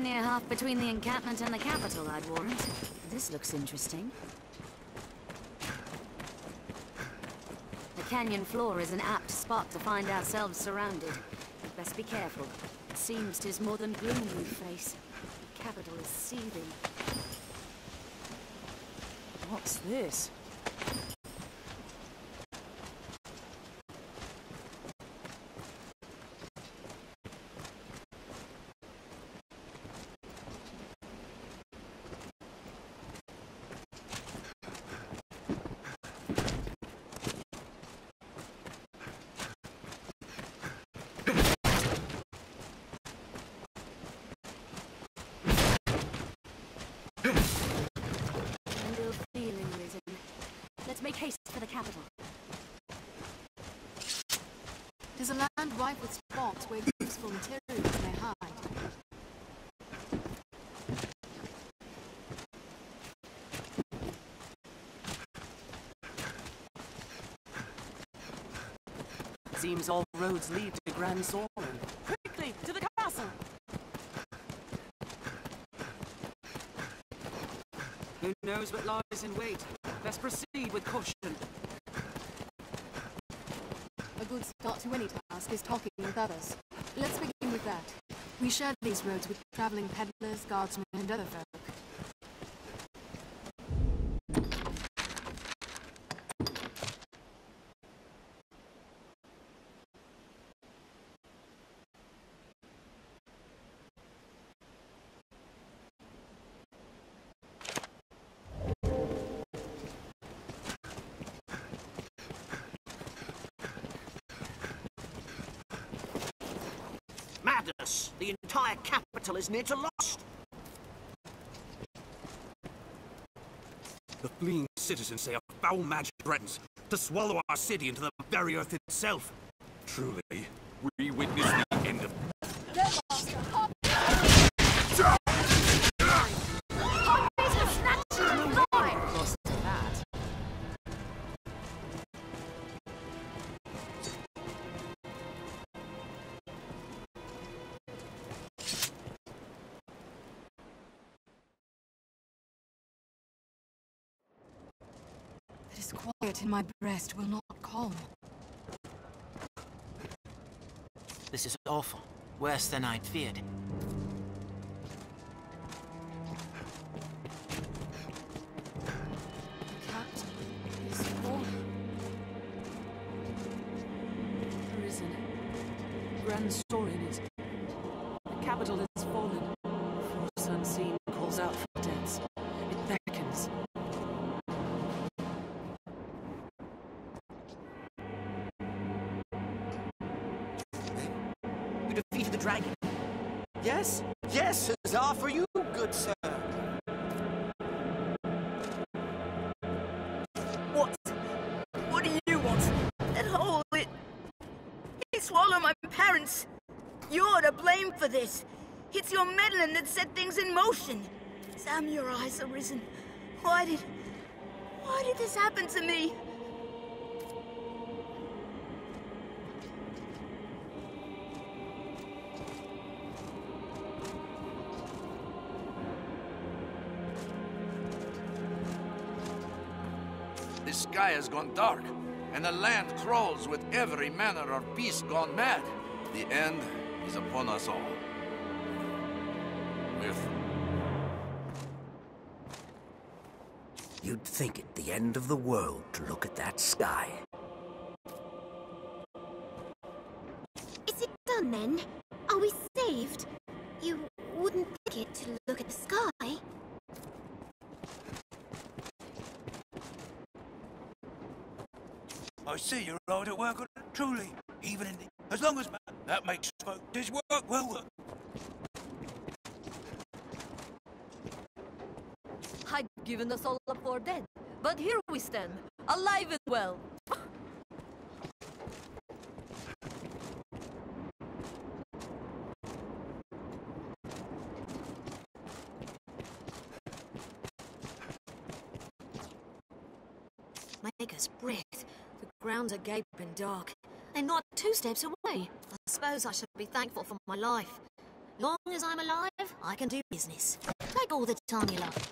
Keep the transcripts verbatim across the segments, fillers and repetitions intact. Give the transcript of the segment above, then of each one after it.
near half between the encampment and the capital, I'd warrant. This looks interesting. The canyon floor is an apt spot to find ourselves surrounded. We'd best be careful. It seems 'tis more than gloom we face. The capital is seething. What's this? Make haste for the capital. There's a land rife with spots where useful materials may hide. Seems all roads lead to Grand Sorrow. Quickly, to the castle! Who knows what lies in wait? Best proceed with caution. A good start to any task is talking with others. Let's begin with that. We share these roads with traveling peddlers, guardsmen, and other folk. Madness! The entire capital is near to lost! The fleeing citizens say a foul magic threatens to swallow our city into the very earth itself. Truly, we witness the end of... Quiet in my breast will not calm. This is awful. Worse than I'd feared. The captain is fallen. Prison. Grand story in it. The capital has fallen. Force unseen calls out for deaths. It beckons. Dragon. Yes, yes, huzzah for you, good sir. What? What do you want? That hole, it... It swallowed my parents. You're to blame for this. It's your meddling that set things in motion. Sam, your eyes are risen. Why did... Why did this happen to me? The sky has gone dark, and the land crawls with every manner of beast gone mad. The end is upon us all. With... You'd think it the end of the world to look at that sky. Is it done then? Are we saved? You wouldn't think it to look at the sky. I see you're hard at work on it, truly. Even in the... As long as that makes folk, this work well work. I'd given us all up for dead, but here we stand, alive and well. Maker's breath. The ground's agape and dark. They're not two steps away. I suppose I should be thankful for my life. Long as I'm alive, I can do business. Take all the time you like.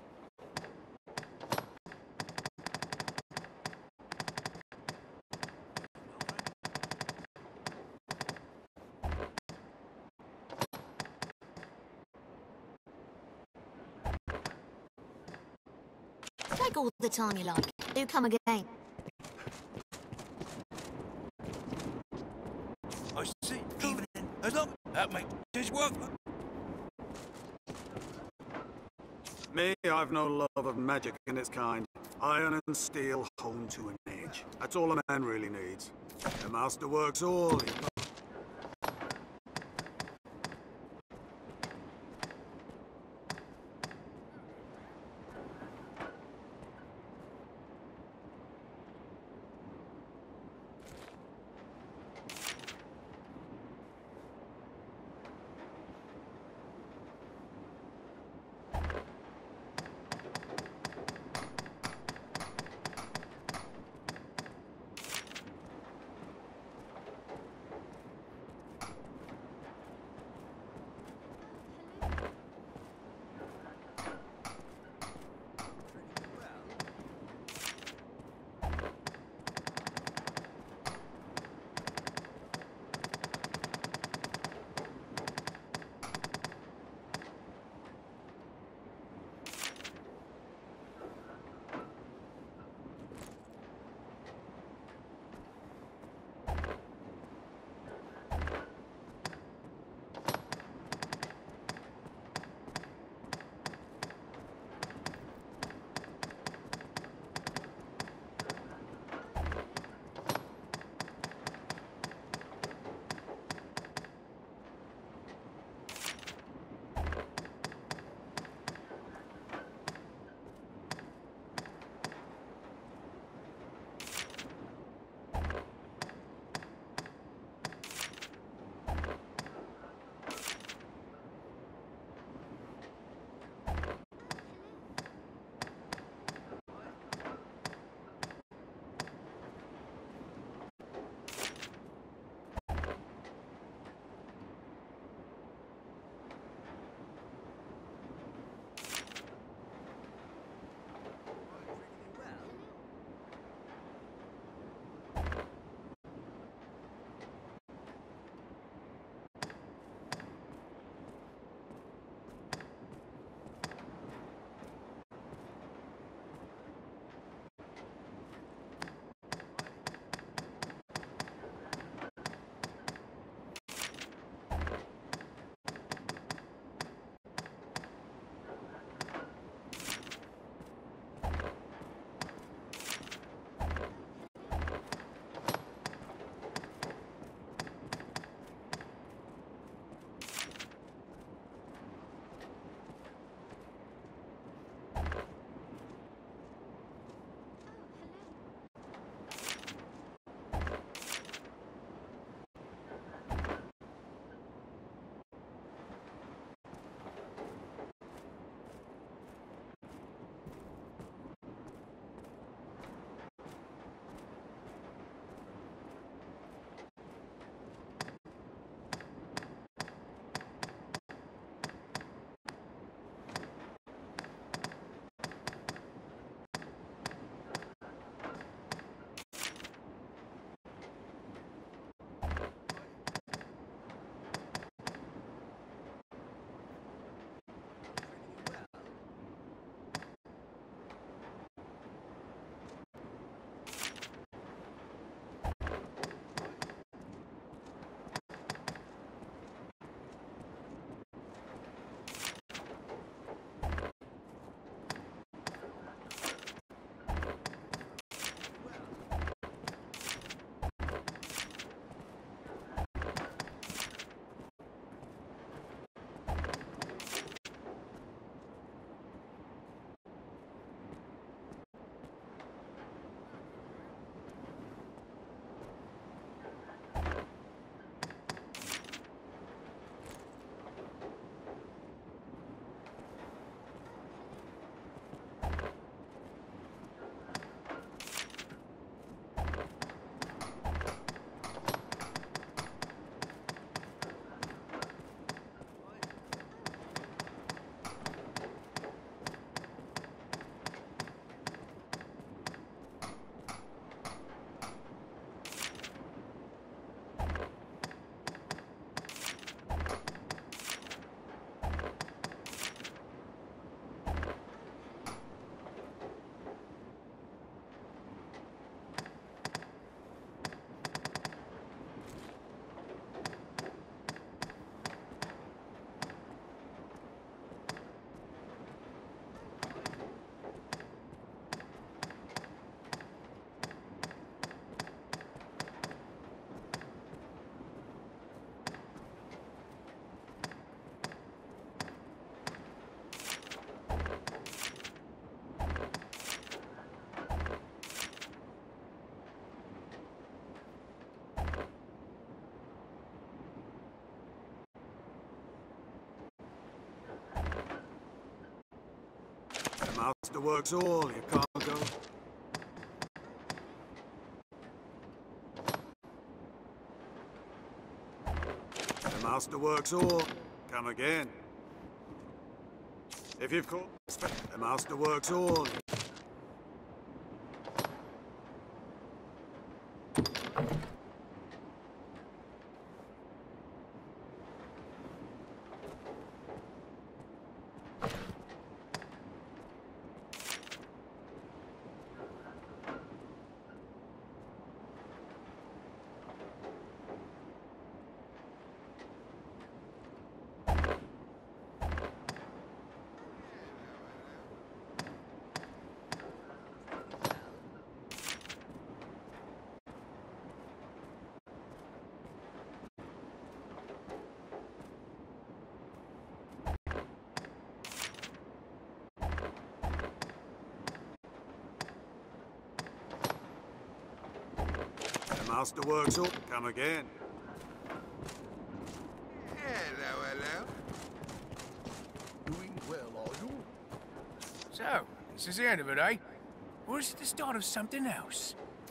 Take all the time you like. Do come again. I see. Even in, as long that makes it work. Me, I've no love of magic in its kind. Iron and steel honed to an edge. That's all a man really needs. The master works all he... master works all, you can't go. The master works all. Come again. If you've caught... The master works all. Master works all. Come again. Hello, hello. Doing well, are you? So, this is the end of it, eh? Or is it the start of something else?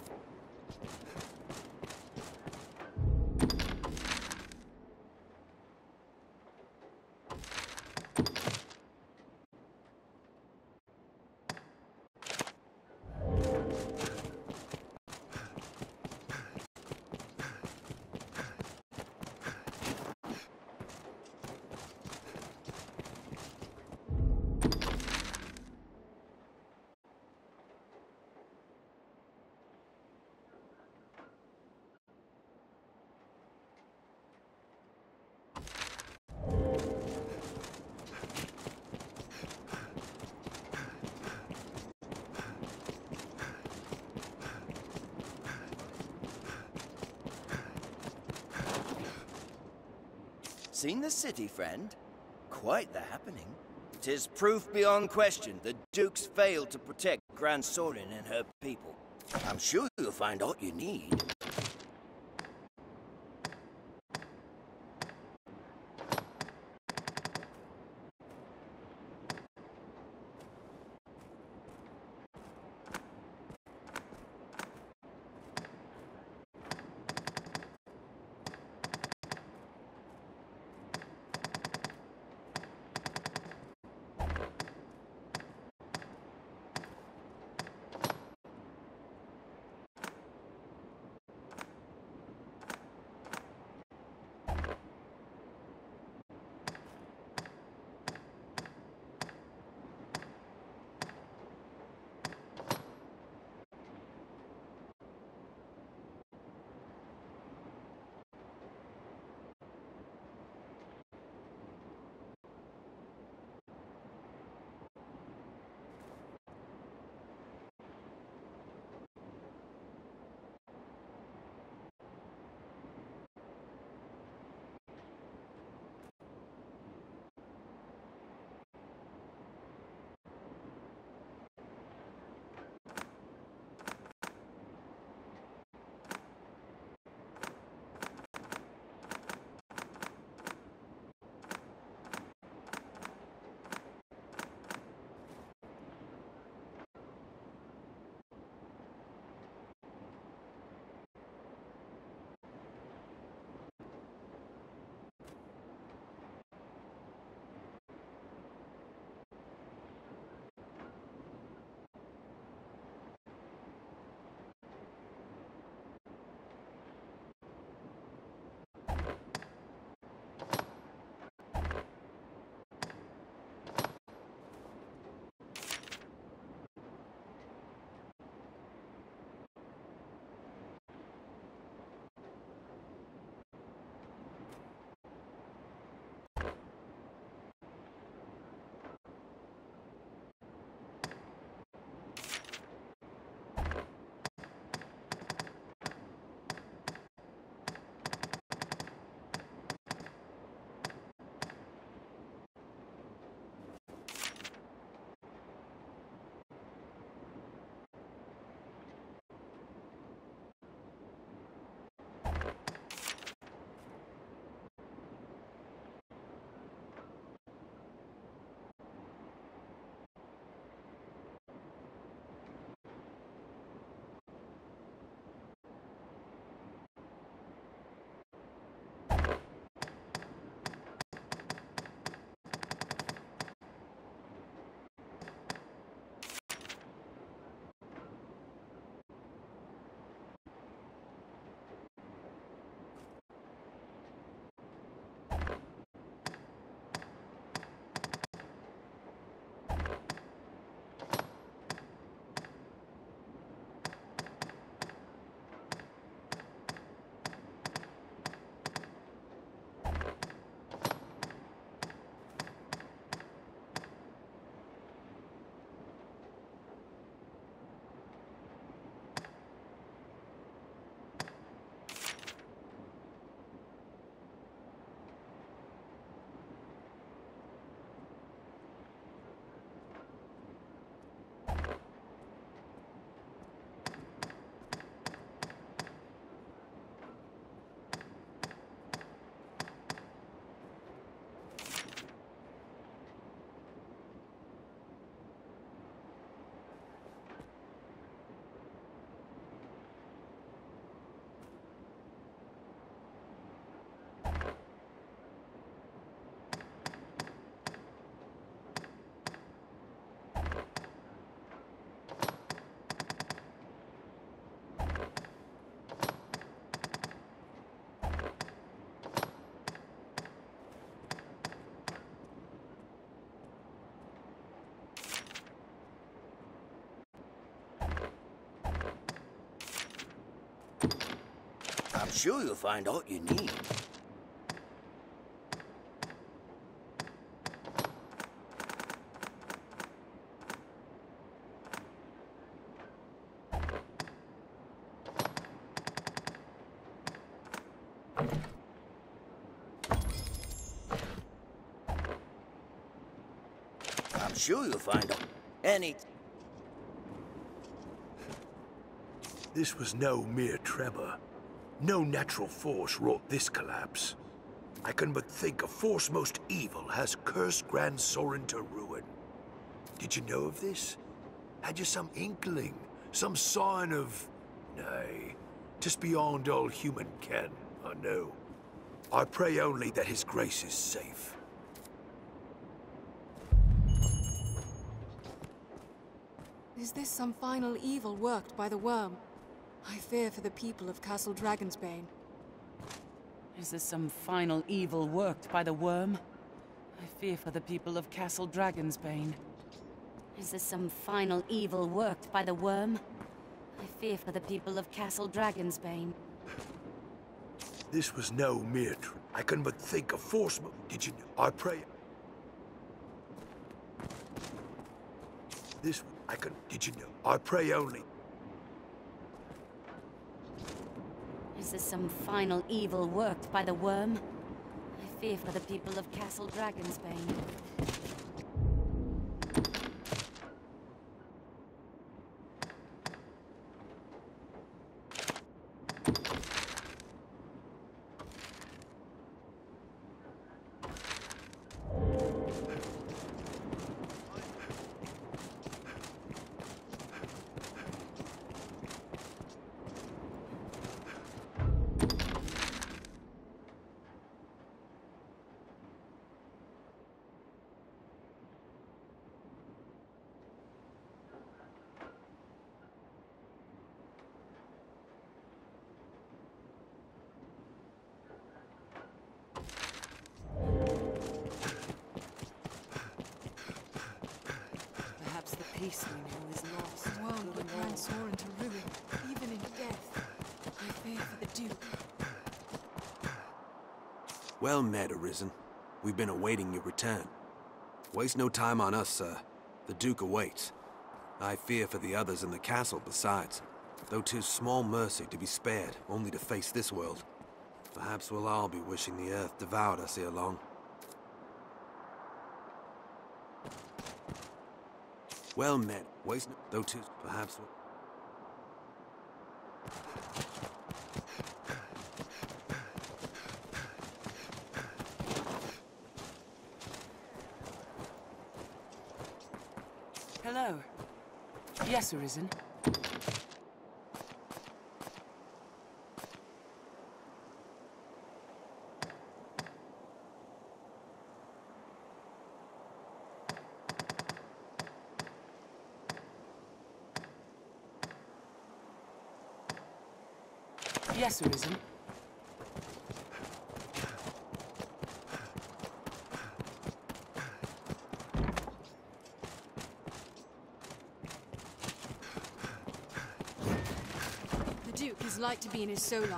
Seen the city, friend? Quite the happening. 'Tis proof beyond question the Duke's failed to protect Grand Sorin and her people. I'm sure you'll find all you need. sure you'll find all you need. I'm sure you'll find any... This was no mere tremor. No natural force wrought this collapse. I can but think a force most evil has cursed Grand Sorin to ruin. Did you know of this? Had you some inkling? Some sign of... Nay, 'tis beyond all human ken, I know. I pray only that his grace is safe. Is this some final evil worked by the worm? I fear for the people of Castle Dragonsbane. Is this some final evil worked by the worm? I fear for the people of Castle Dragonsbane. Is this some final evil worked by the worm? I fear for the people of Castle Dragonsbane. This was no mere tr- I can but think a force mo- Did you know? I pray... This... I can... Did you know? I pray only... Is this some final evil worked by the worm? I fear for the people of Castle Dragonsbane. Peace we know is lost. Worm put Grand Sorin to ruin, even in death. I fear for the Duke. Well met, Arisen. We've been awaiting your return. Waste no time on us, sir. The Duke awaits. I fear for the others in the castle besides, though 'tis small mercy to be spared, only to face this world. Perhaps we'll all be wishing the earth devoured us ere long. Well met. Waste no... Though 'tis perhaps... Hello. Yes, Arisen. Yes, Arisen. The Duke is like to be in his solar.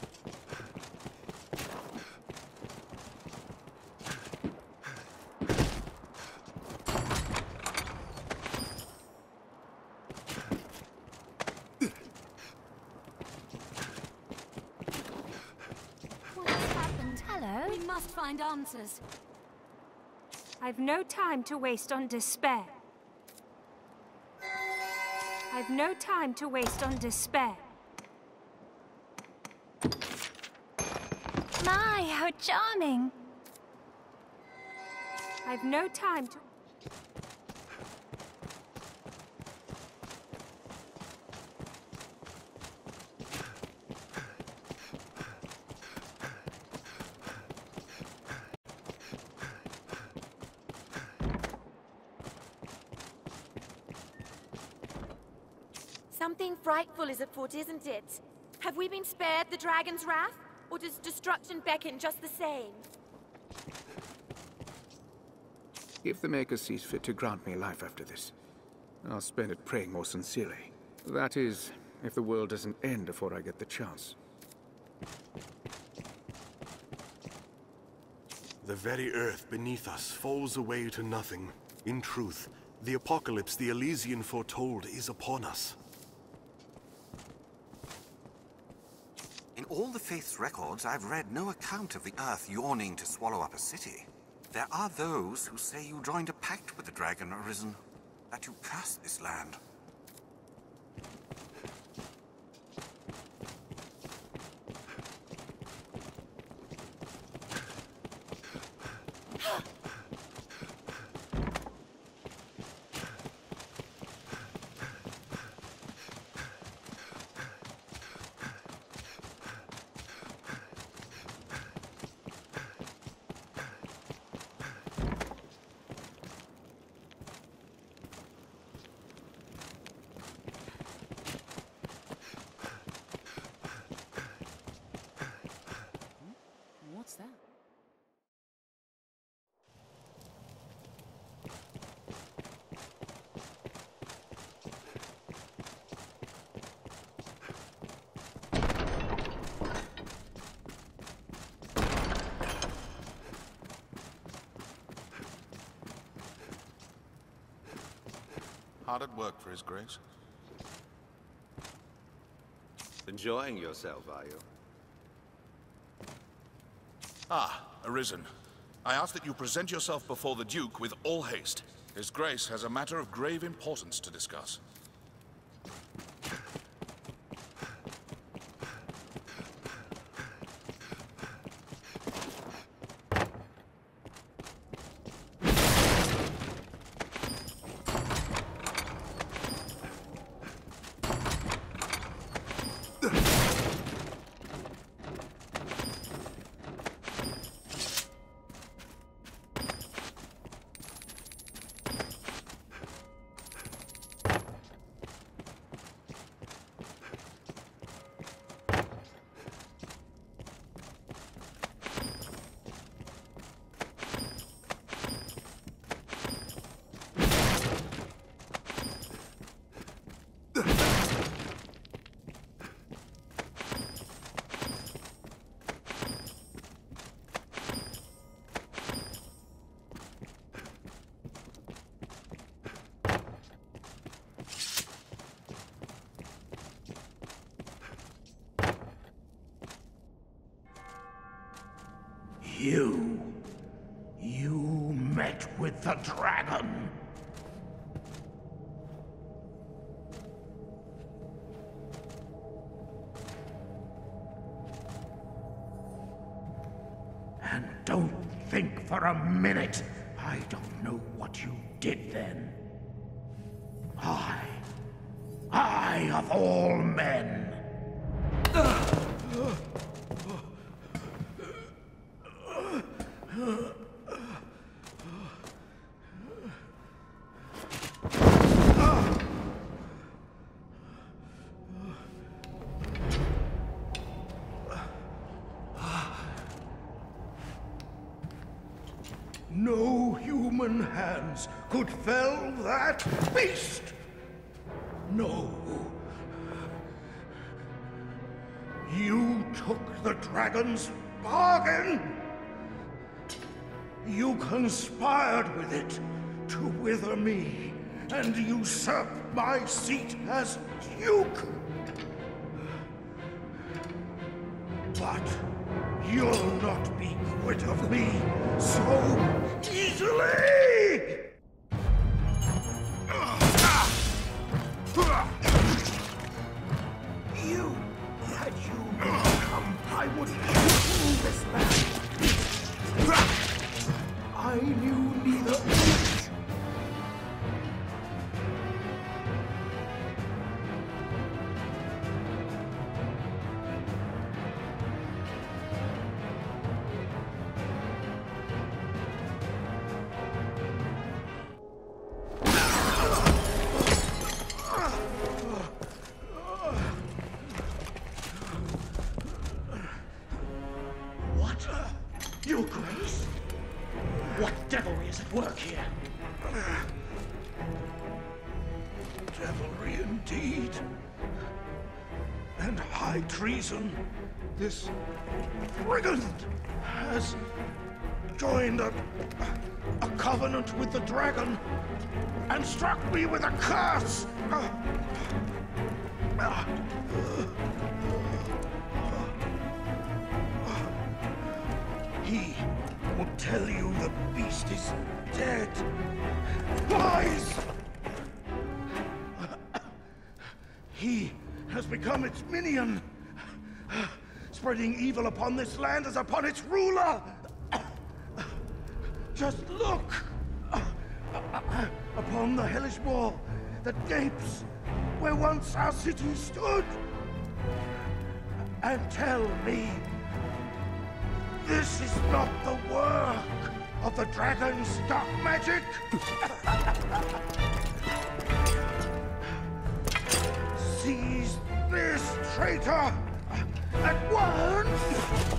Find answers. I've no time to waste on despair. I've no time to waste on despair. My, how charming! I've no time to... Something frightful is afoot, isn't it? Have we been spared the dragon's wrath? Or does destruction beckon just the same? If the Maker sees fit to grant me life after this, I'll spend it praying more sincerely. That is, if the world doesn't end before I get the chance. The very earth beneath us falls away to nothing. In truth, the apocalypse the Elysian foretold is upon us. In all the Faith's records, I've read no account of the Earth yawning to swallow up a city. There are those who say you joined a pact with the Dragon Arisen, that you cursed this land. What's that? Hard at work for His Grace. Enjoying yourself, are you? Ah, Arisen. I ask that you present yourself before the Duke with all haste. His Grace has a matter of grave importance to discuss. You... you met with the dragon. And don't think for a minute I don't know what you did then. I... I of all men... No human hands could fell that beast! No. You took the dragon's bargain! You conspired with it to wither me and usurp my seat as Duke! But you'll not be quit of me so easily! You, had you not come, I would rule this land. I knew neither which. What? Your Grace? What devilry is at work here? Devilry indeed. and high treason. This brigand has joined a, a covenant with the dragon and struck me with a curse. He will tell you the beast is dead. Lies! He has become its minion, spreading evil upon this land as upon its ruler. Just look upon the hellish wall that gapes where once our city stood, and tell me this is not the work of the dragon's dark magic. Seize this traitor at once!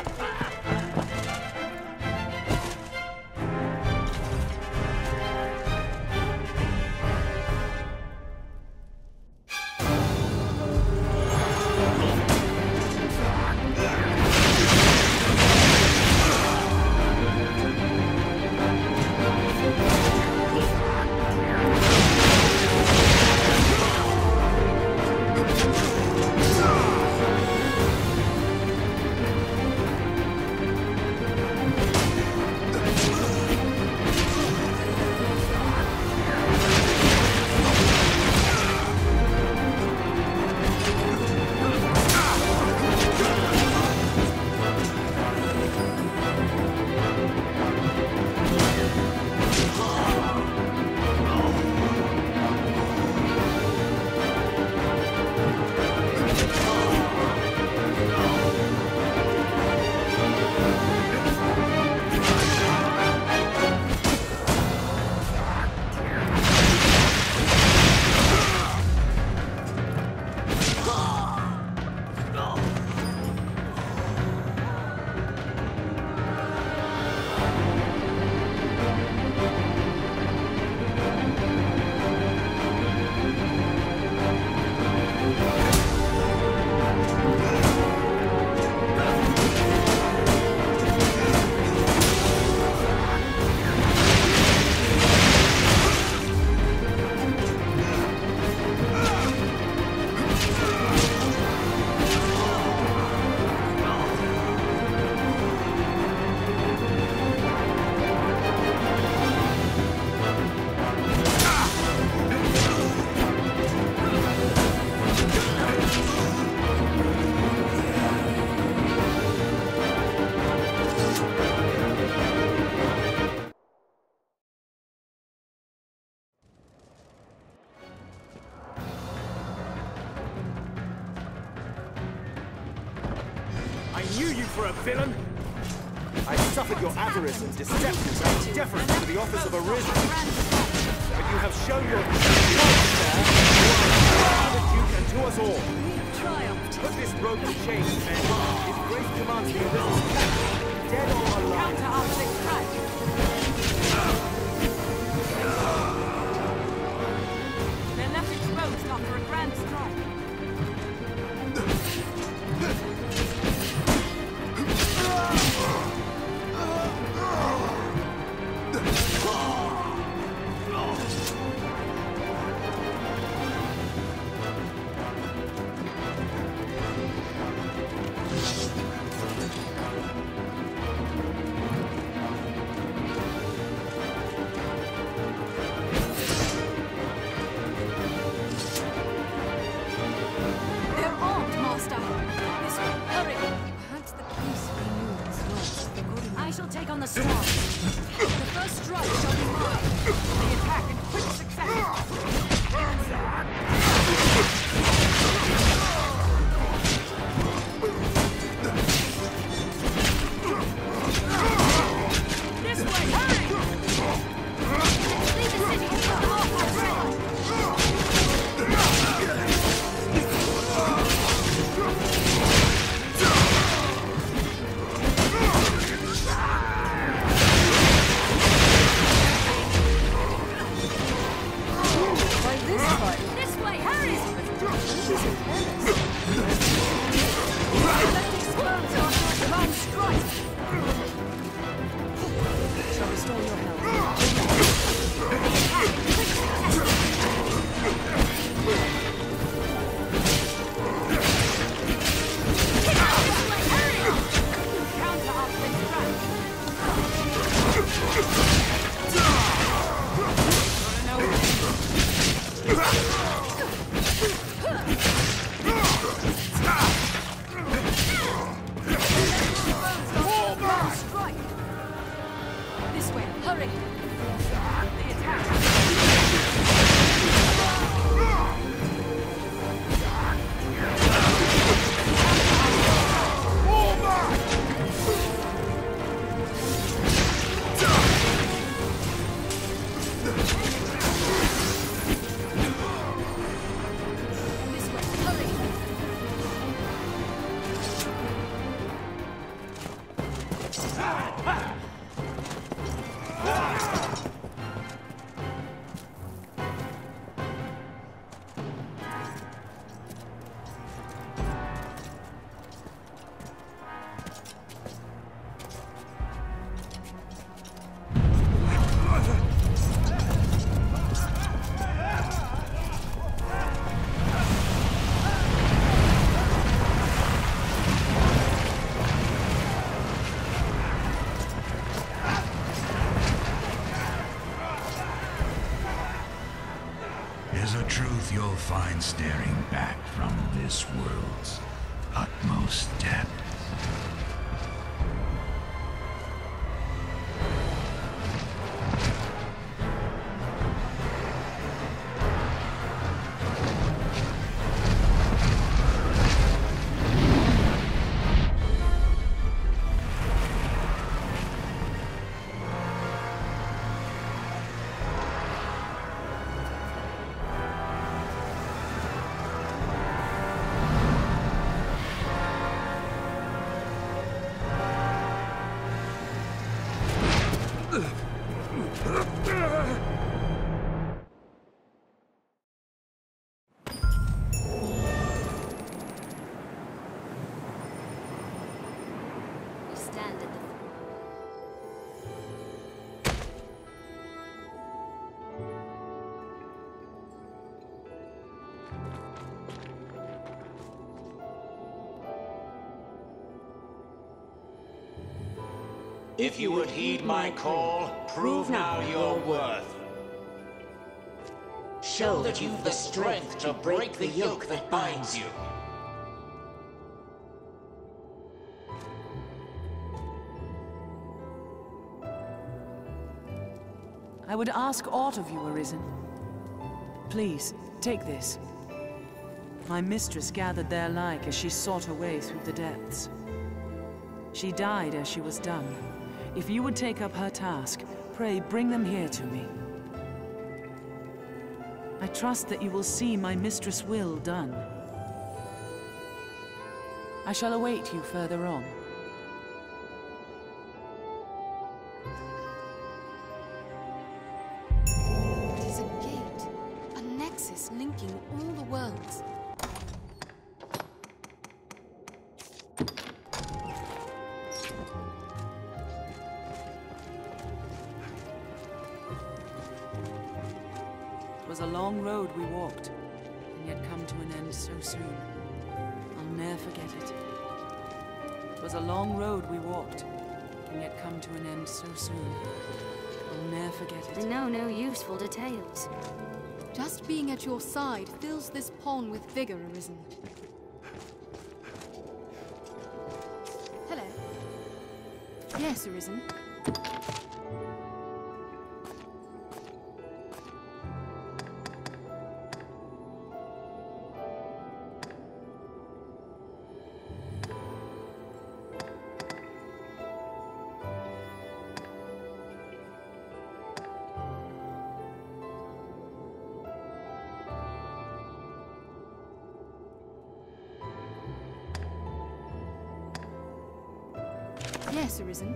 I knew you for a villain! I suffered your avarice and deception and deference to the office of Arisen. But you have shown your trust there to the Duke and to us all. Put this rope to change, men. His Grace commands the Arisen's capture, dead or alive. Counter optic track. They're left exposed after a grand strike. I shall take on the storm. The first strike shall be mine. They attack in quick succession. This way, hurry! Leave the city and cut them off my trail. This way! There's a truth you'll find staring back from this world's utmost depths. If you would heed my call, prove now your worth. Show that you've the strength to break the yoke that binds you. I would ask aught of you, Arisen. Please, take this. My mistress gathered their like as she sought her way through the depths. She died as she was done. If you would take up her task, pray bring them here to me. I trust that you will see my mistress' will done. I shall await you further on. It is a gate, a nexus linking all the worlds. It was a long road we walked, and yet come to an end so soon. I'll ne'er forget it. It was a long road we walked, and yet come to an end so soon. I'll ne'er forget it. I know no useful details. Just being at your side fills this pawn with vigor, Arisen. Hello. Yes, Arisen. Yes, Arisen.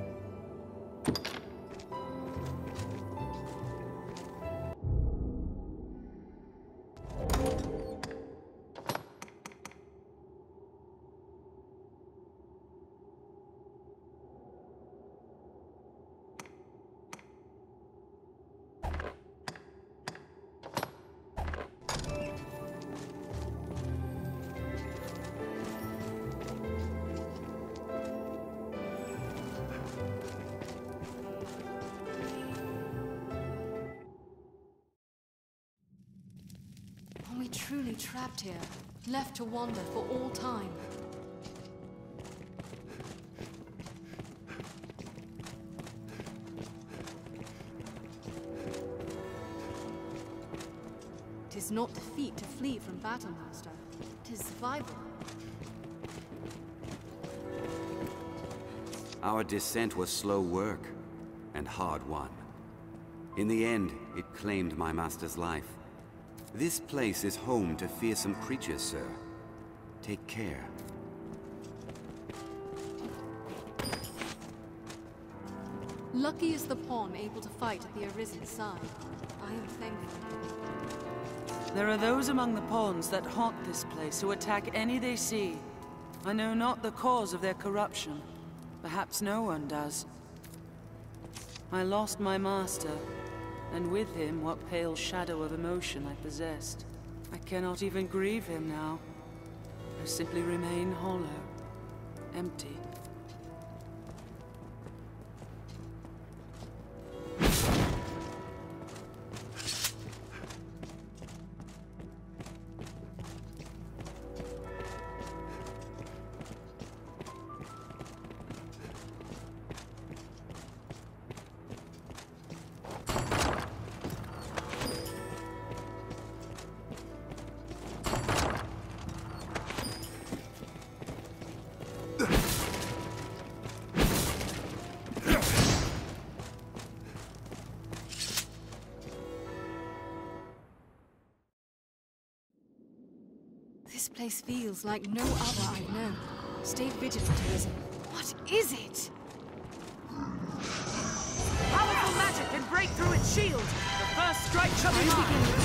Are we truly trapped here, left to wander for all time? Tis not defeat to flee from battle, Master. Tis survival. Our descent was slow work, and hard won. In the end, it claimed my master's life. This place is home to fearsome creatures, sir. Take care. Lucky is the pawn able to fight at the Arisen's side. I am thankful. There are those among the pawns that haunt this place who attack any they see. I know not the cause of their corruption. Perhaps no one does. I lost my master, and with him what pale shadow of emotion I possessed. I cannot even grieve him now. I simply remain hollow, empty. This place feels like no other I've known. Stay vigilant, Arisen. What is it? Powerful magic can break through its shield! The first strike shall be mine!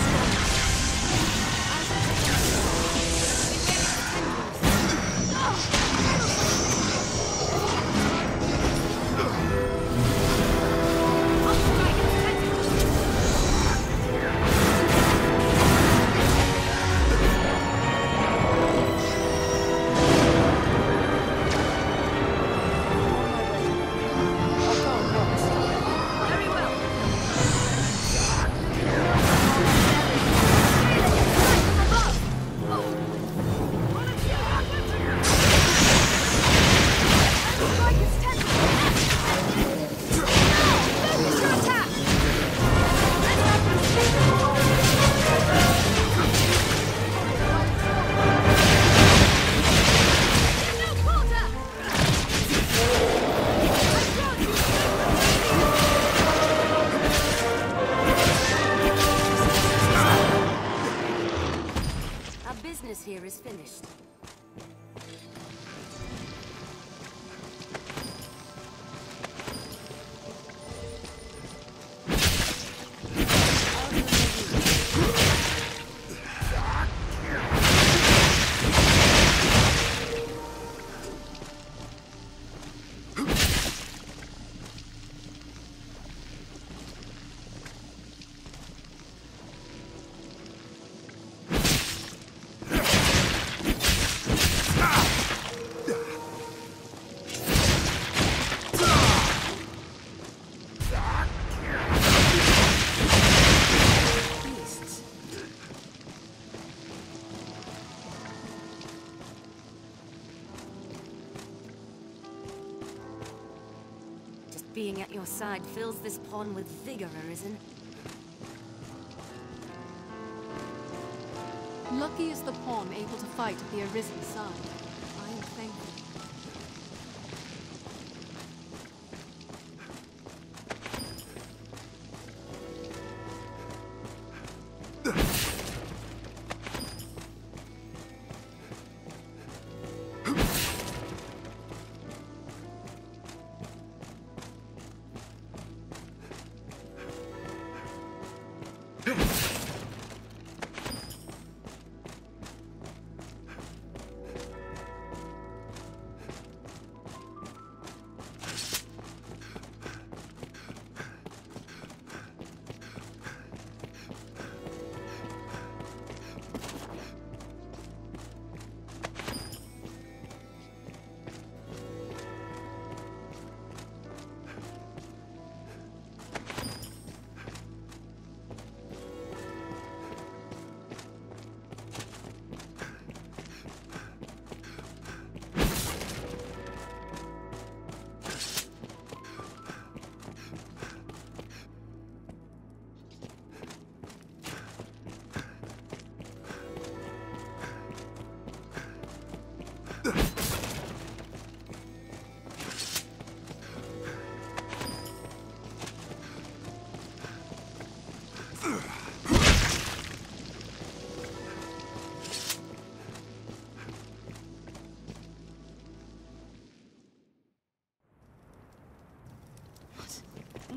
Here is finished. Being at your side fills this pawn with vigor, Arisen. Lucky is the pawn able to fight at the Arisen's side. I am thankful.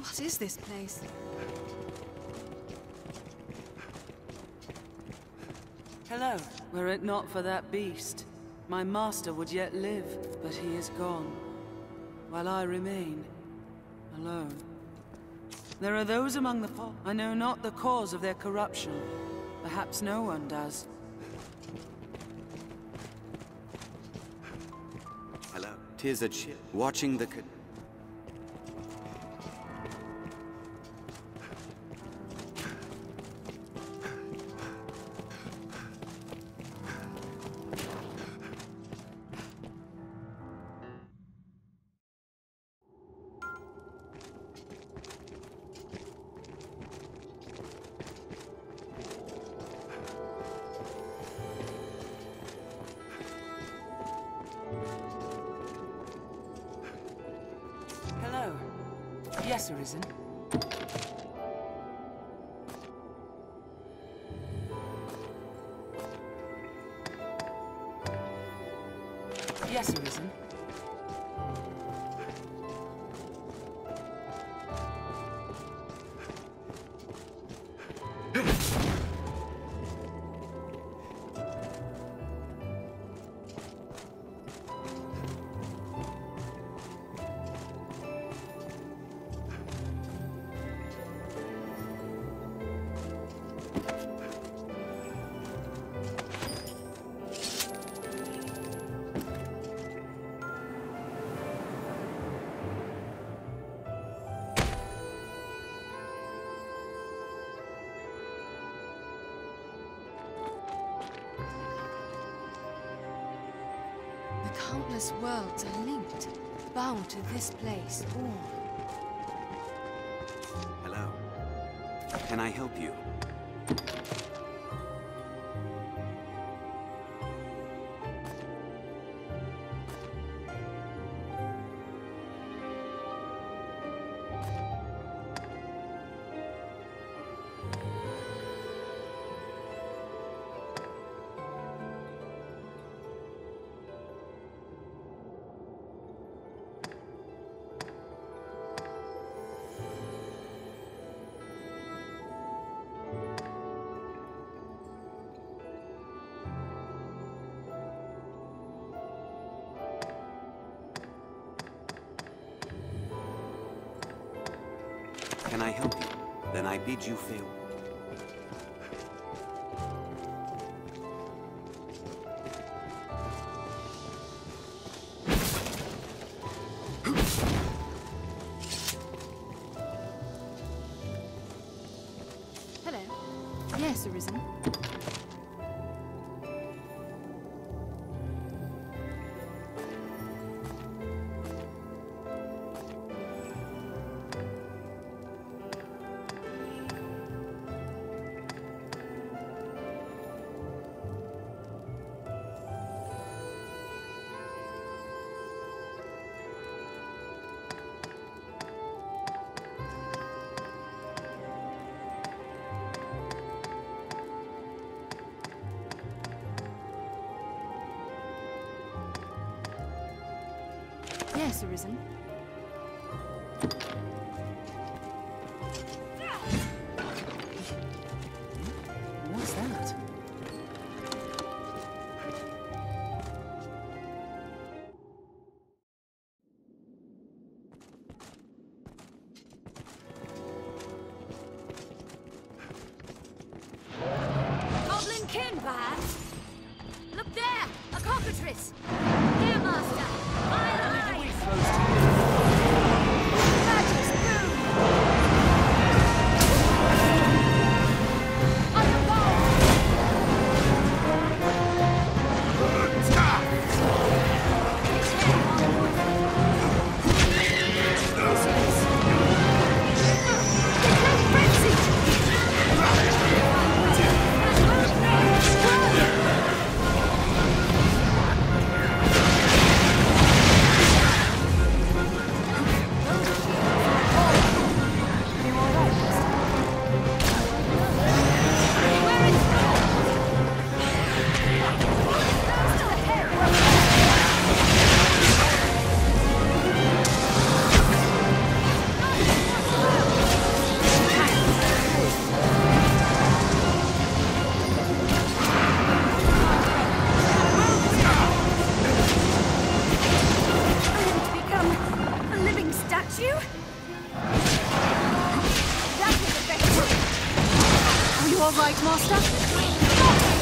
What is this place? Hello. Were it not for that beast, my master would yet live, but he is gone, while I remain alone. There are those among the folk. I know not the cause of their corruption. Perhaps no one does. Hello. 'Tis a chip watching the... Hello. Yes, Arisen. Yes, Arisen. The countless worlds are linked, bound to this place, all. Hello. Can I help you? Can I help you? Then I bid you farewell. Hello. Yes, Arisen. Yes, Arisen. What's that? Goblin kin, perhaps? Look there! A cockatrice! Here, master! My Magic's boom! On the ball! Frenzy! you? That was effective. Are you all right, Master?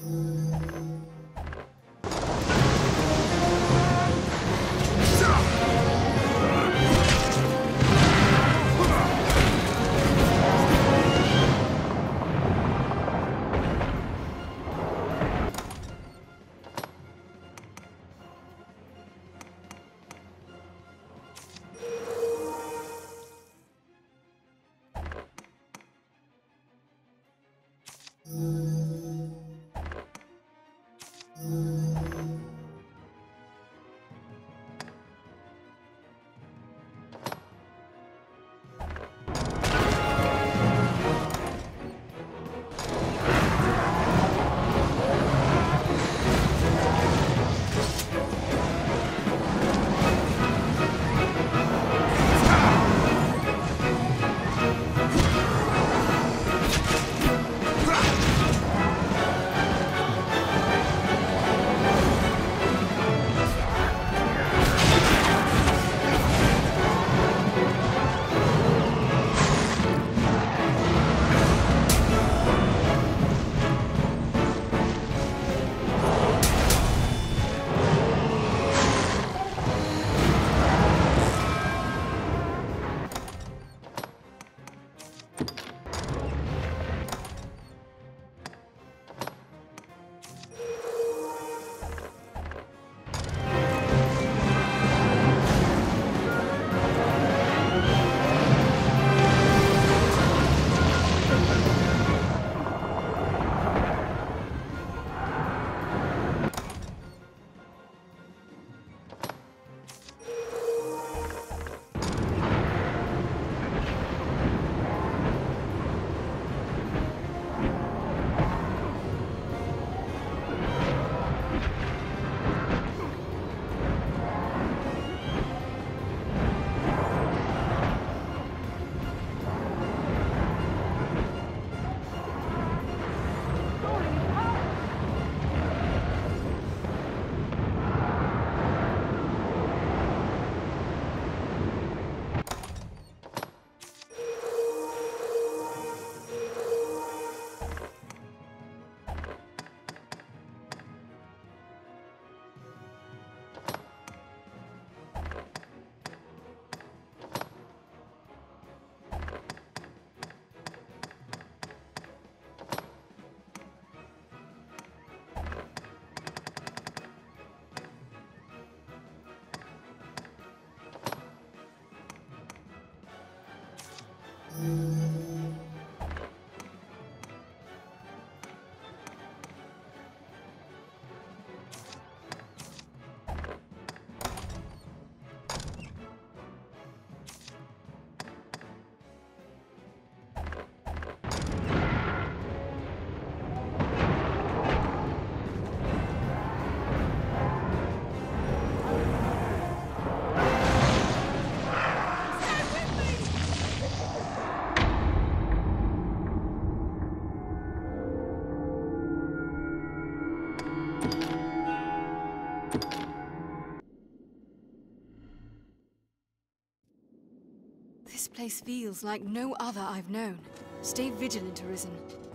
This place feels like no other I've known. Stay vigilant, Arisen.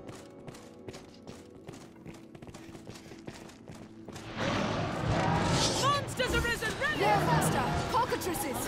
Monsters arisen! Ready! They're faster! Cockatrices!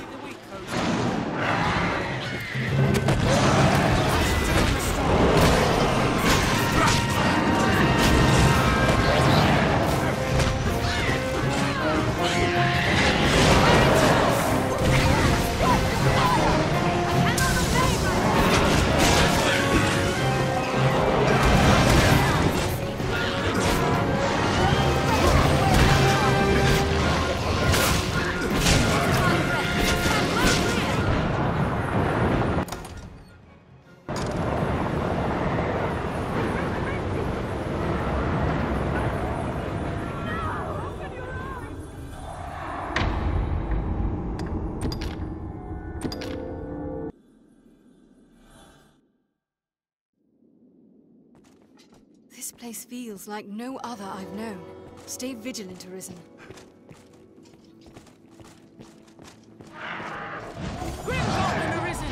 This place feels like no other I've known. Stay vigilant, Arisen. Grim Goblin arisen!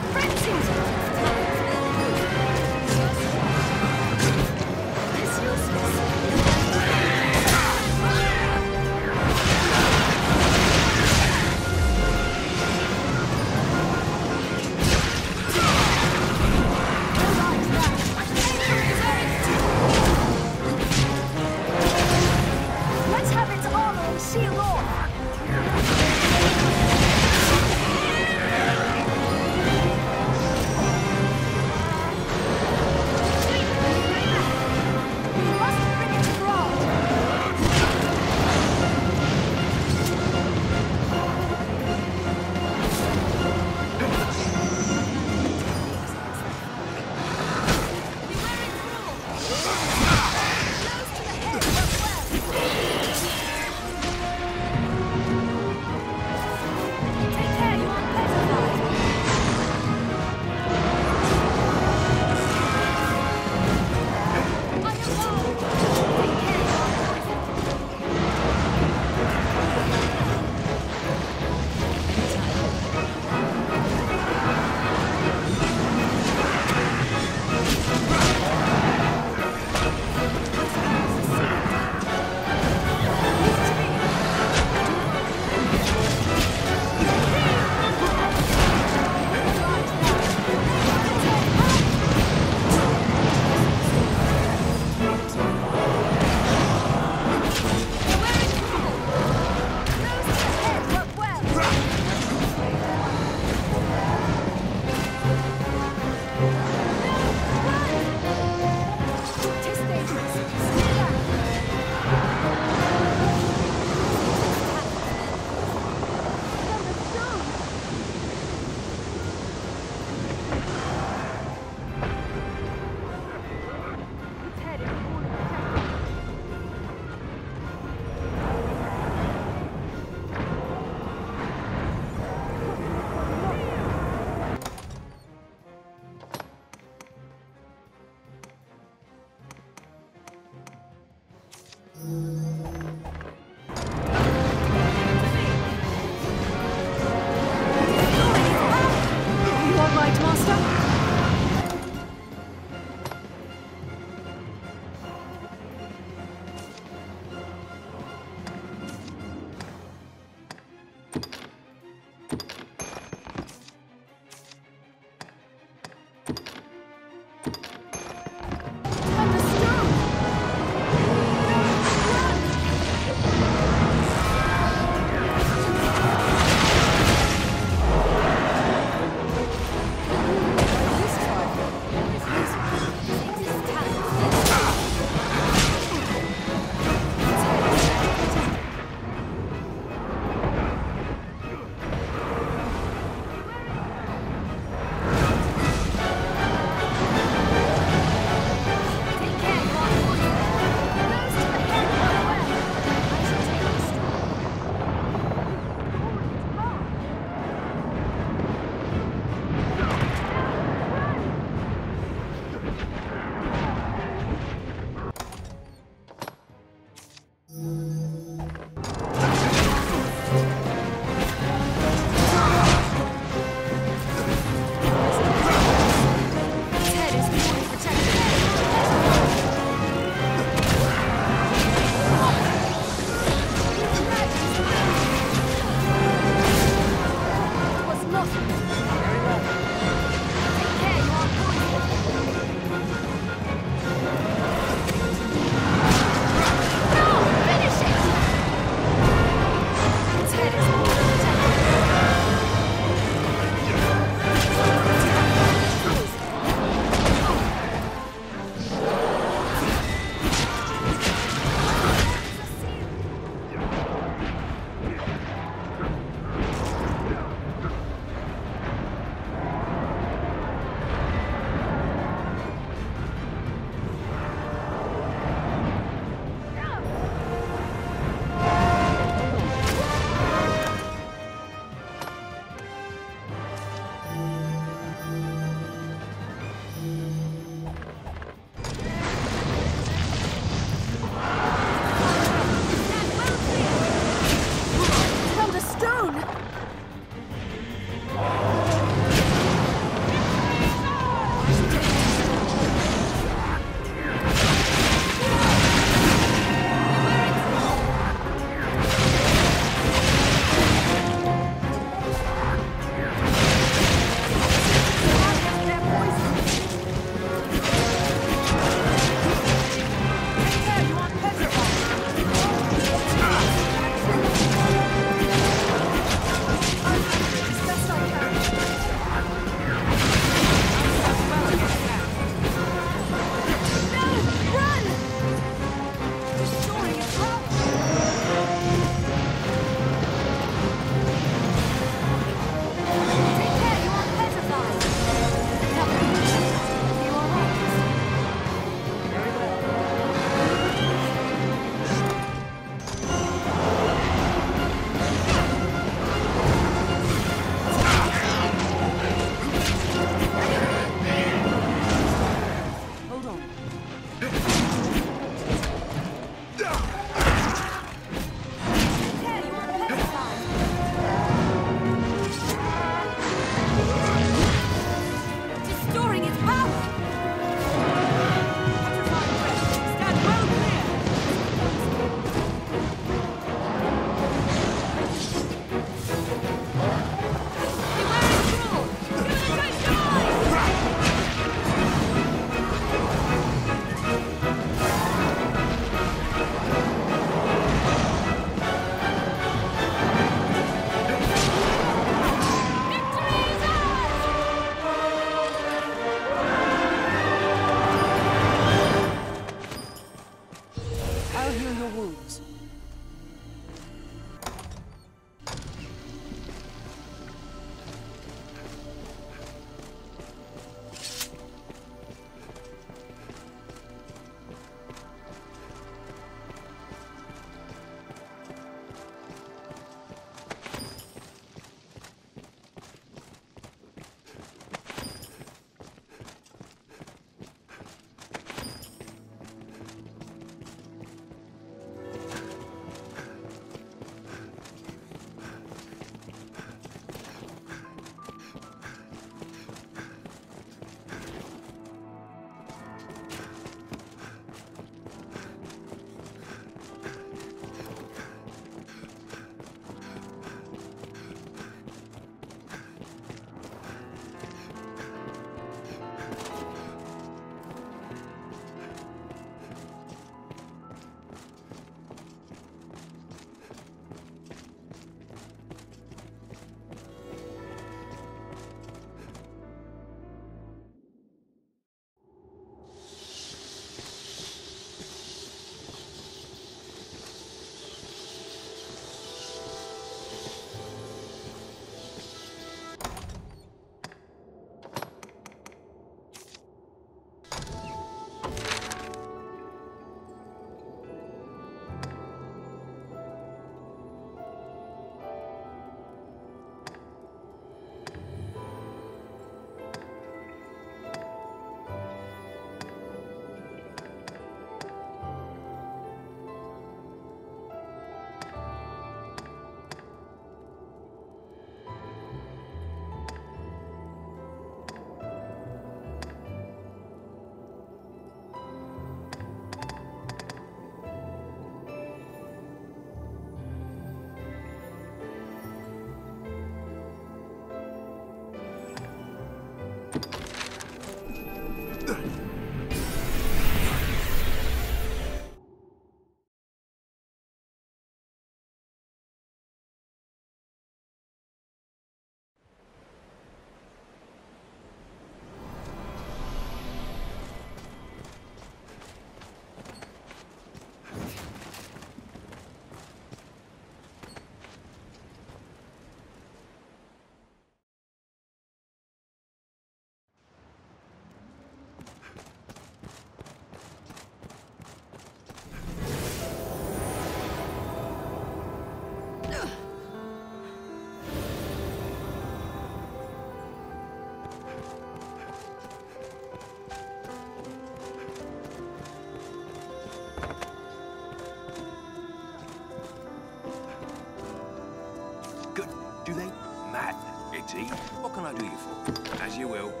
Good. Do they? Matt, it's Eve. What can I do you for? As you will.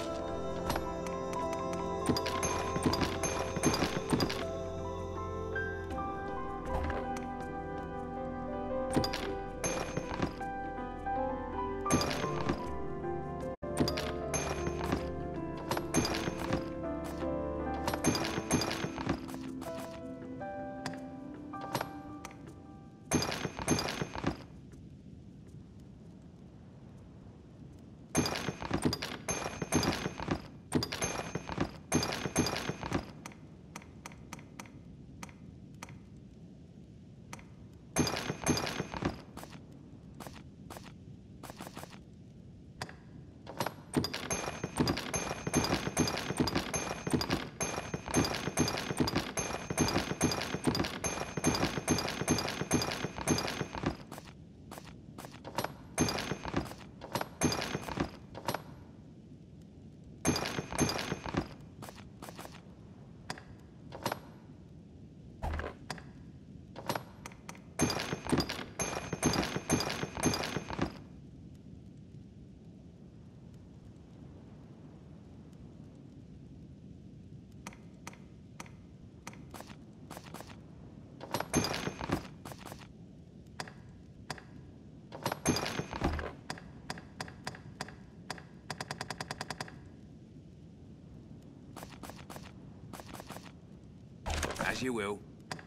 As you will.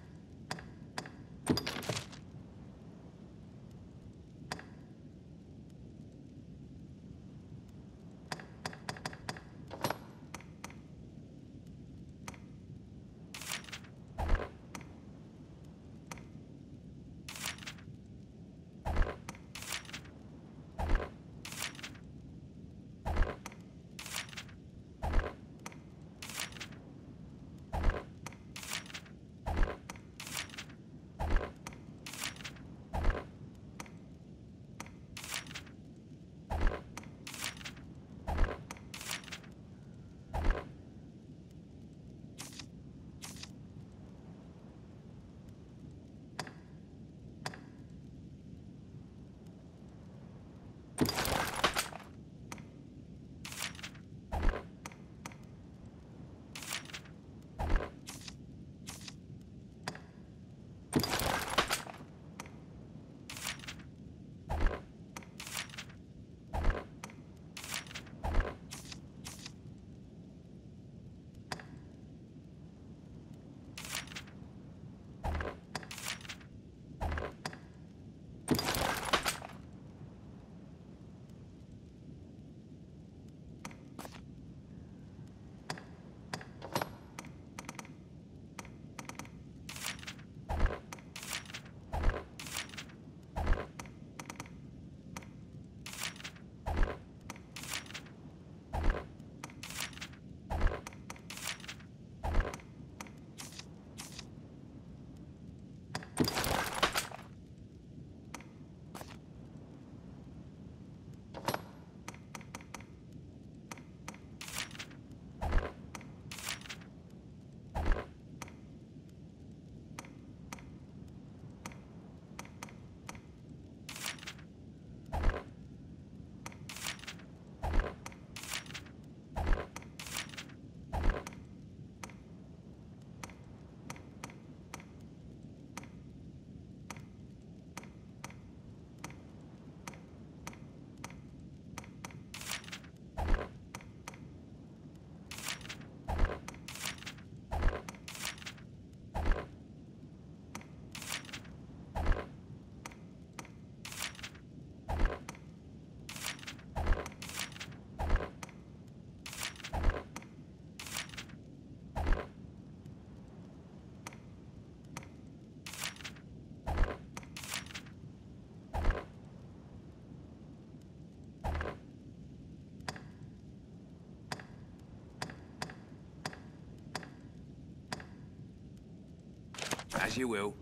As you will.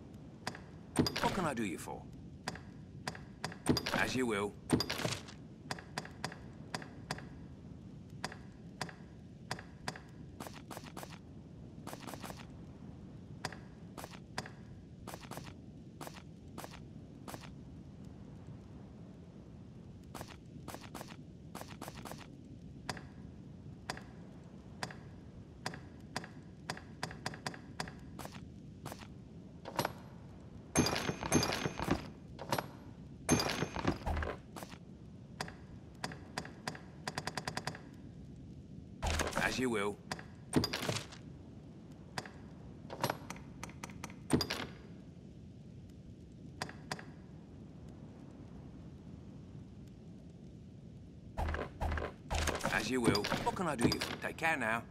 What can I do you for? As you will. As you will. As you will. What can I do you for? Take care now.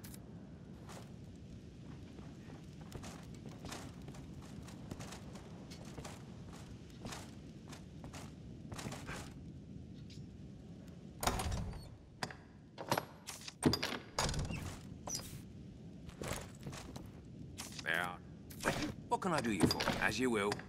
There. What can I do you for? As you will.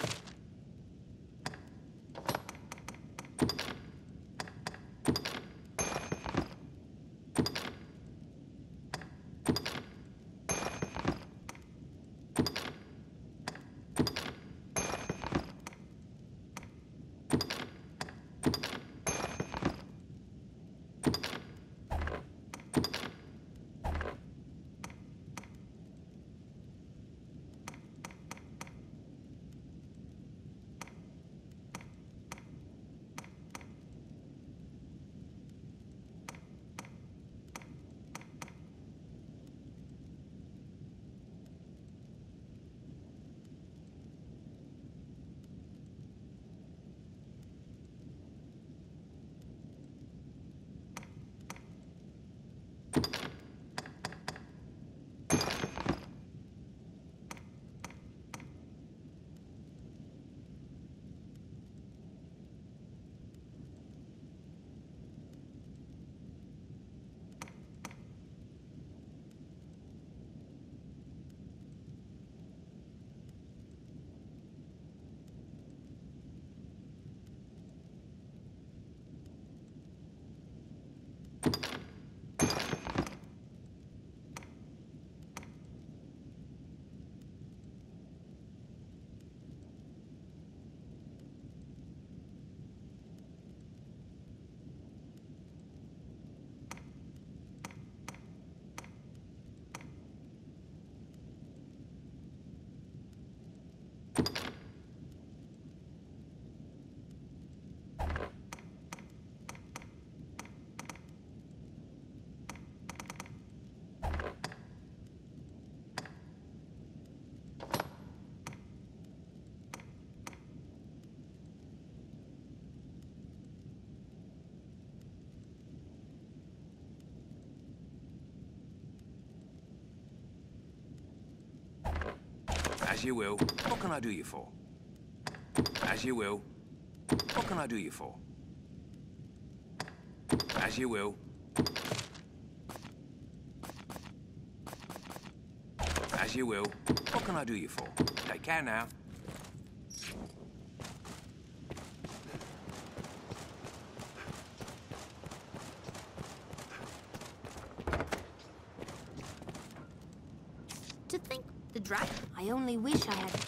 As you will. What can I do you for? As you will. What can I do you for? As you will. As you will. What can I do you for? Take care now. To think the dragon. I only wish I had.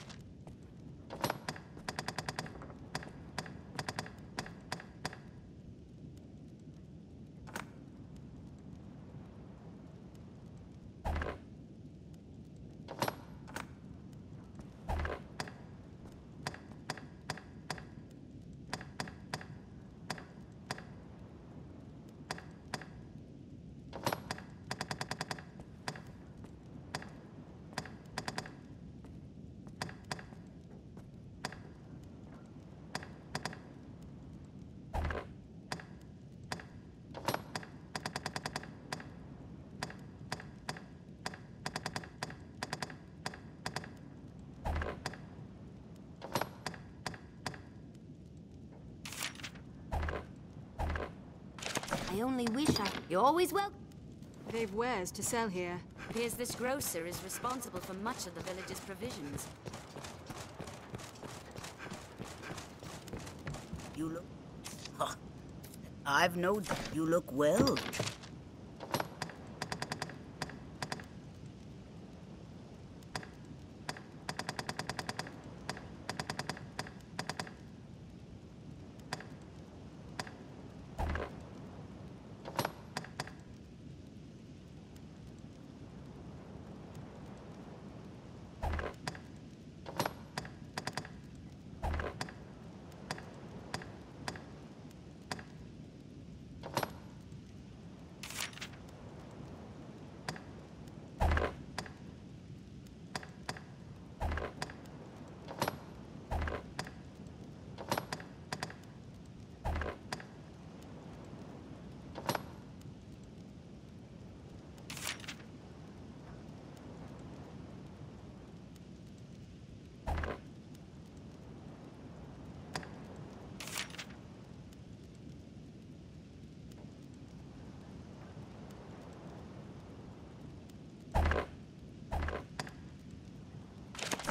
I only wish I... You're always welcome. They've wares to sell here. Appears this grocer is responsible for much of the village's provisions. You look... Huh. I've no... You look well.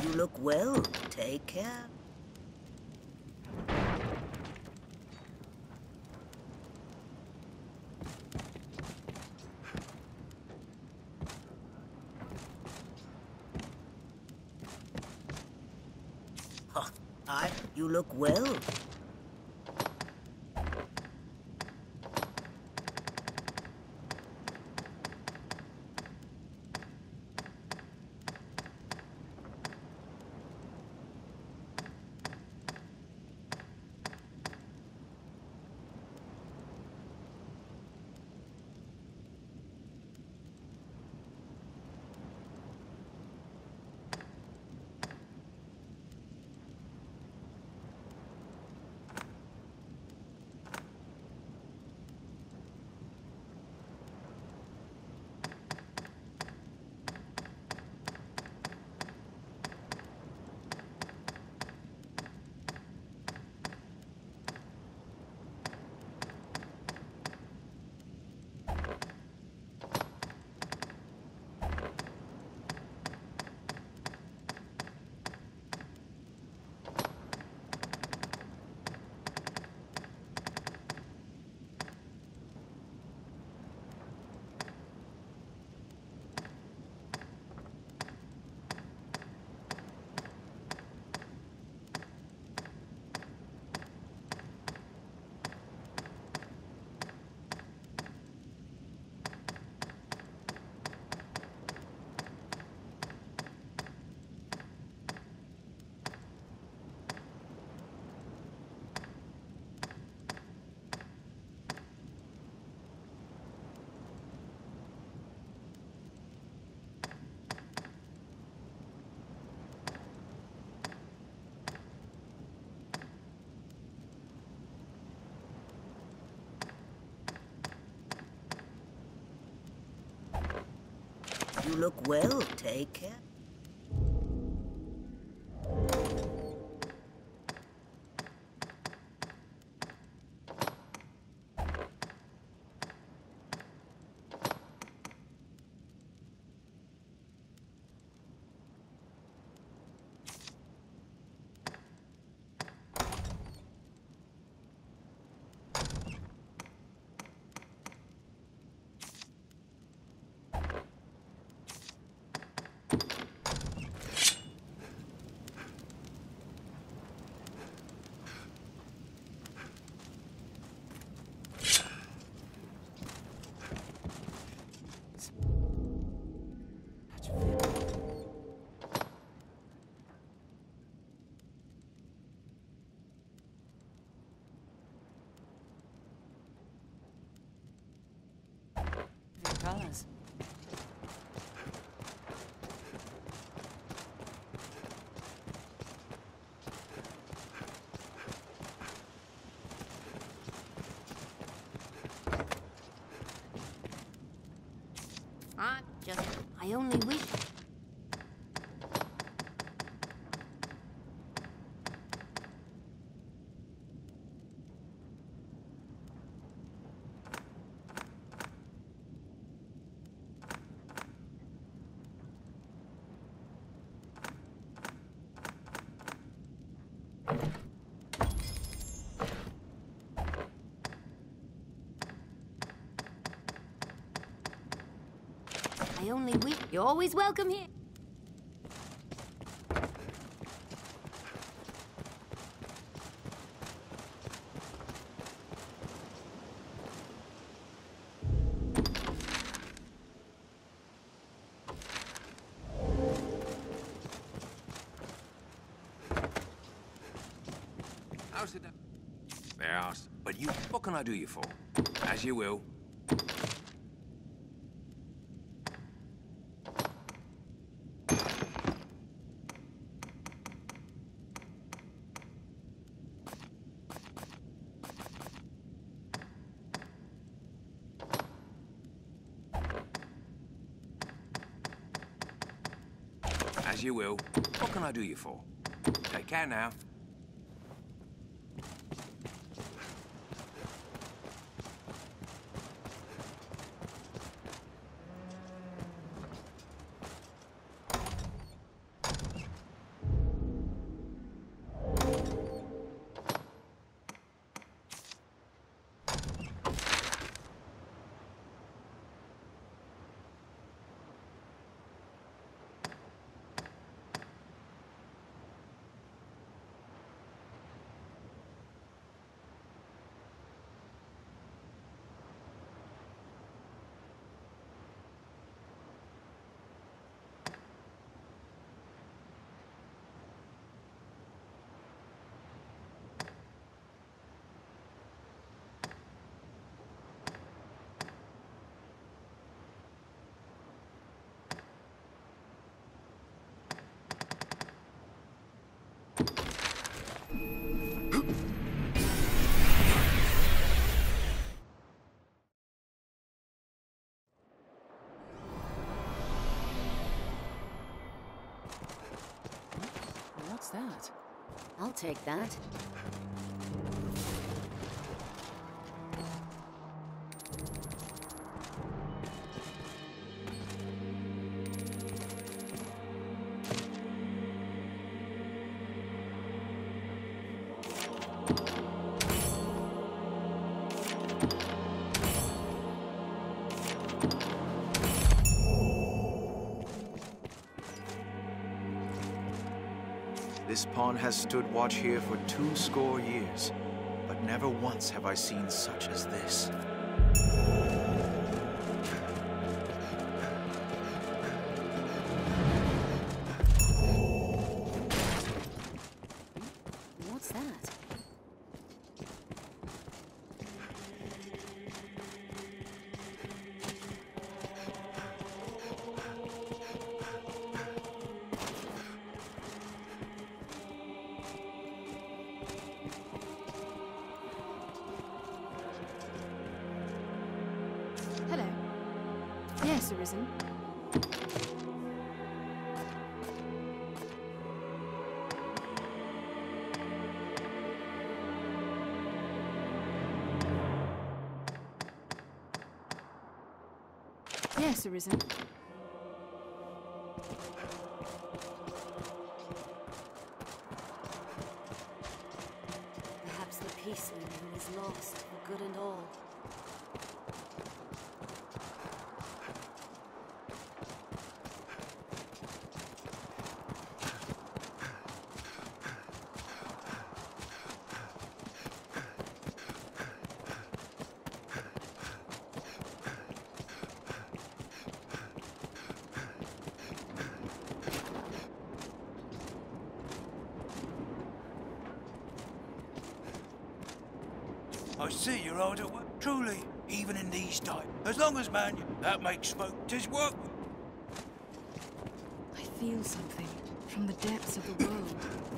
You look well. Take care. Huh. I... You look well. You look well. Take care. Colors. I just... I only wish... I only wish... You're always welcome here. How's it done? Yes, but you... What can I do you for? As you will. As you will. What can I do you for? Take care now. I'll take that. This pawn has stood watch here for two score years, but never once have I seen such as this. What's that? Hello. Yes, Arisen. Yes, Arisen. Perhaps the peaceling is lost for good and all. I see you're hard at work. Truly, even in these times. As long as man, that makes smoke, 'tis work. I feel something from the depths of the world.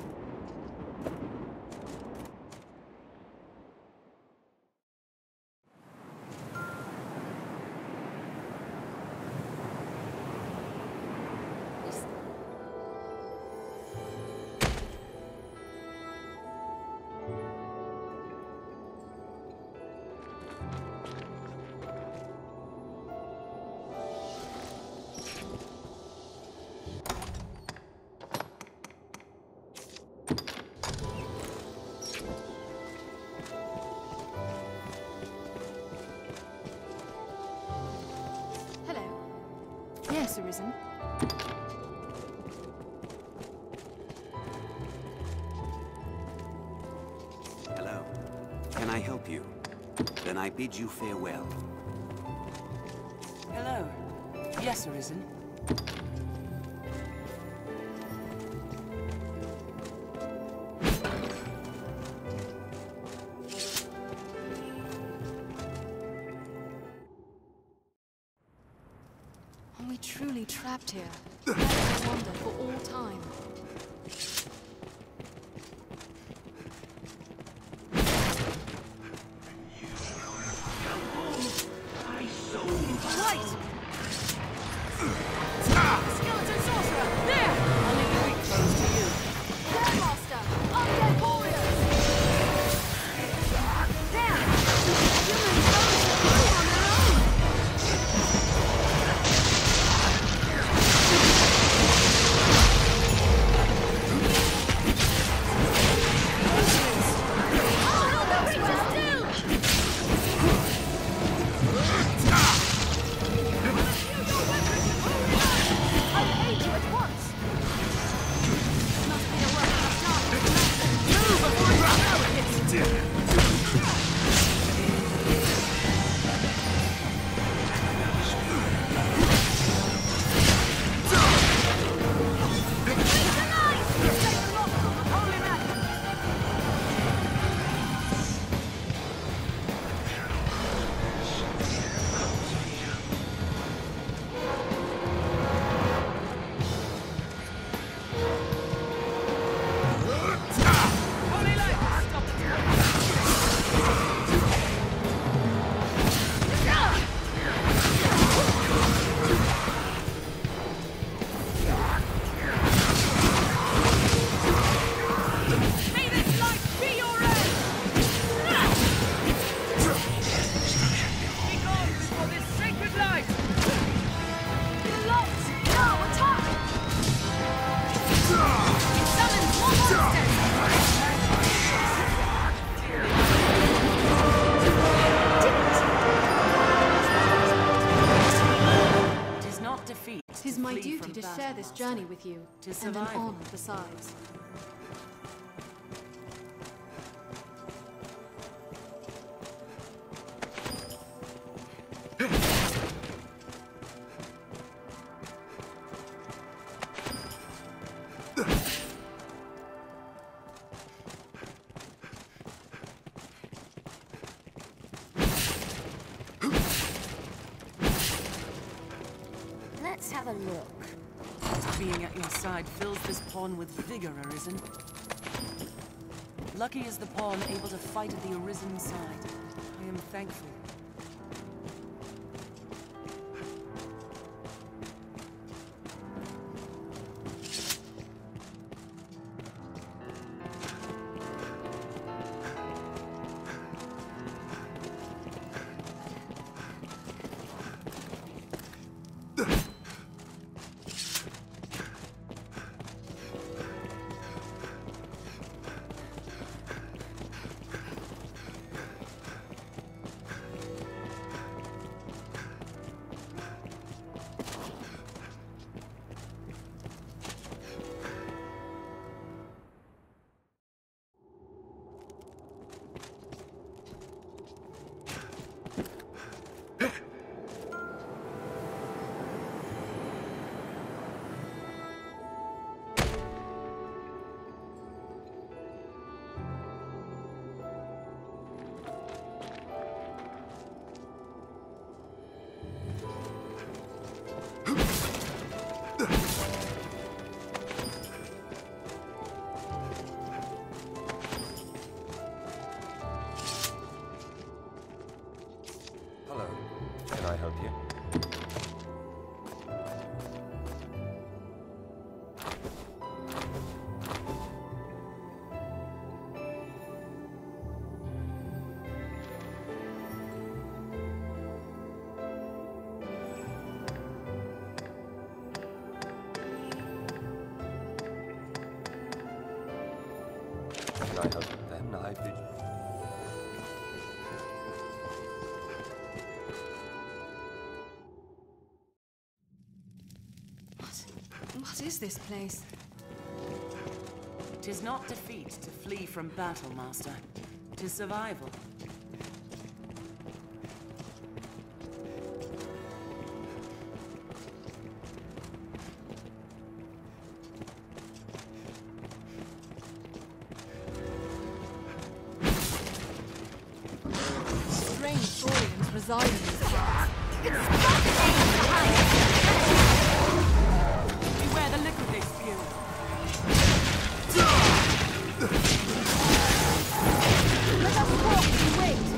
Yes, Arisen. Hello. Can I help you? Then I bid you farewell. Hello. Yes, Arisen. Are we truly trapped here? Let us wander for all time. Right! Skeleton sorcerer! There! I'll leave the weak foes to you. Master! Undead warriors! There! Human foes are through on their own! 'Tis my duty to share this journey with you, and an honor besides. Let's have a look. Being at your side fills this pawn with vigor, Arisen. Lucky is the pawn able to fight at the Arisen side. I am thankful. Can I help you then? I bid you. What? What is this place? 'Tis not defeat to flee from battle, Master. 'Tis survival. Strange Saurians reside in this place. Beware the liquid they spew. Let us walk and wait.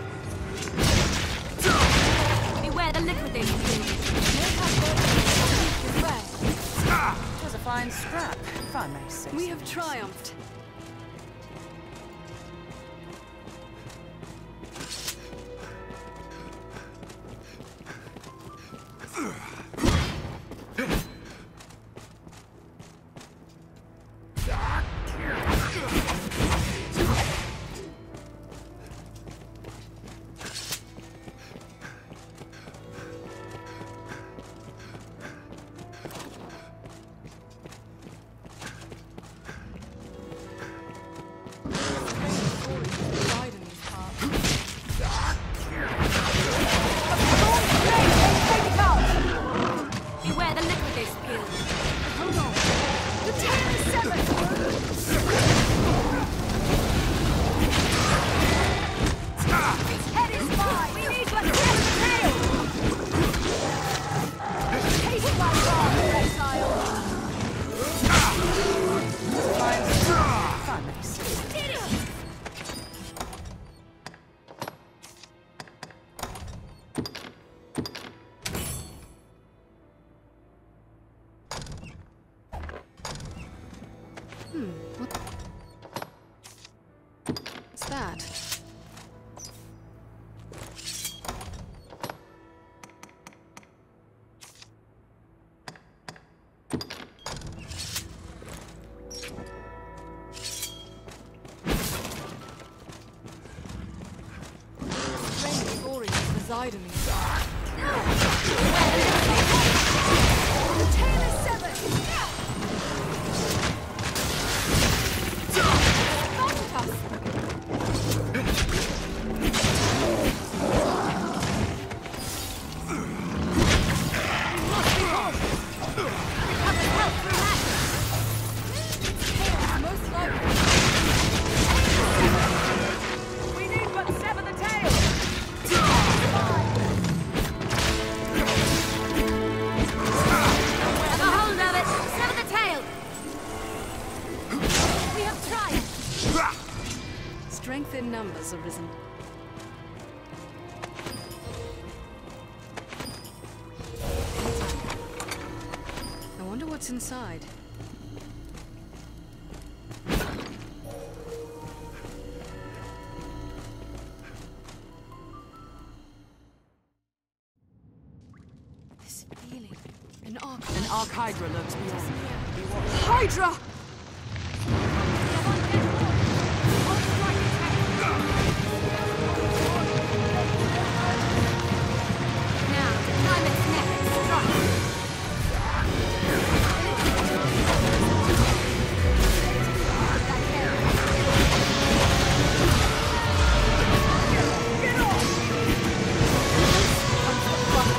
Beware the liquid they spew. that? Strange stories reside in these. The tail is severed! Strength in numbers arisen. I wonder what's inside. This feeling. An arc. An arc Hydra lurks beyond. Hydra!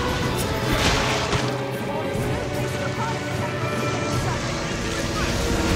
Get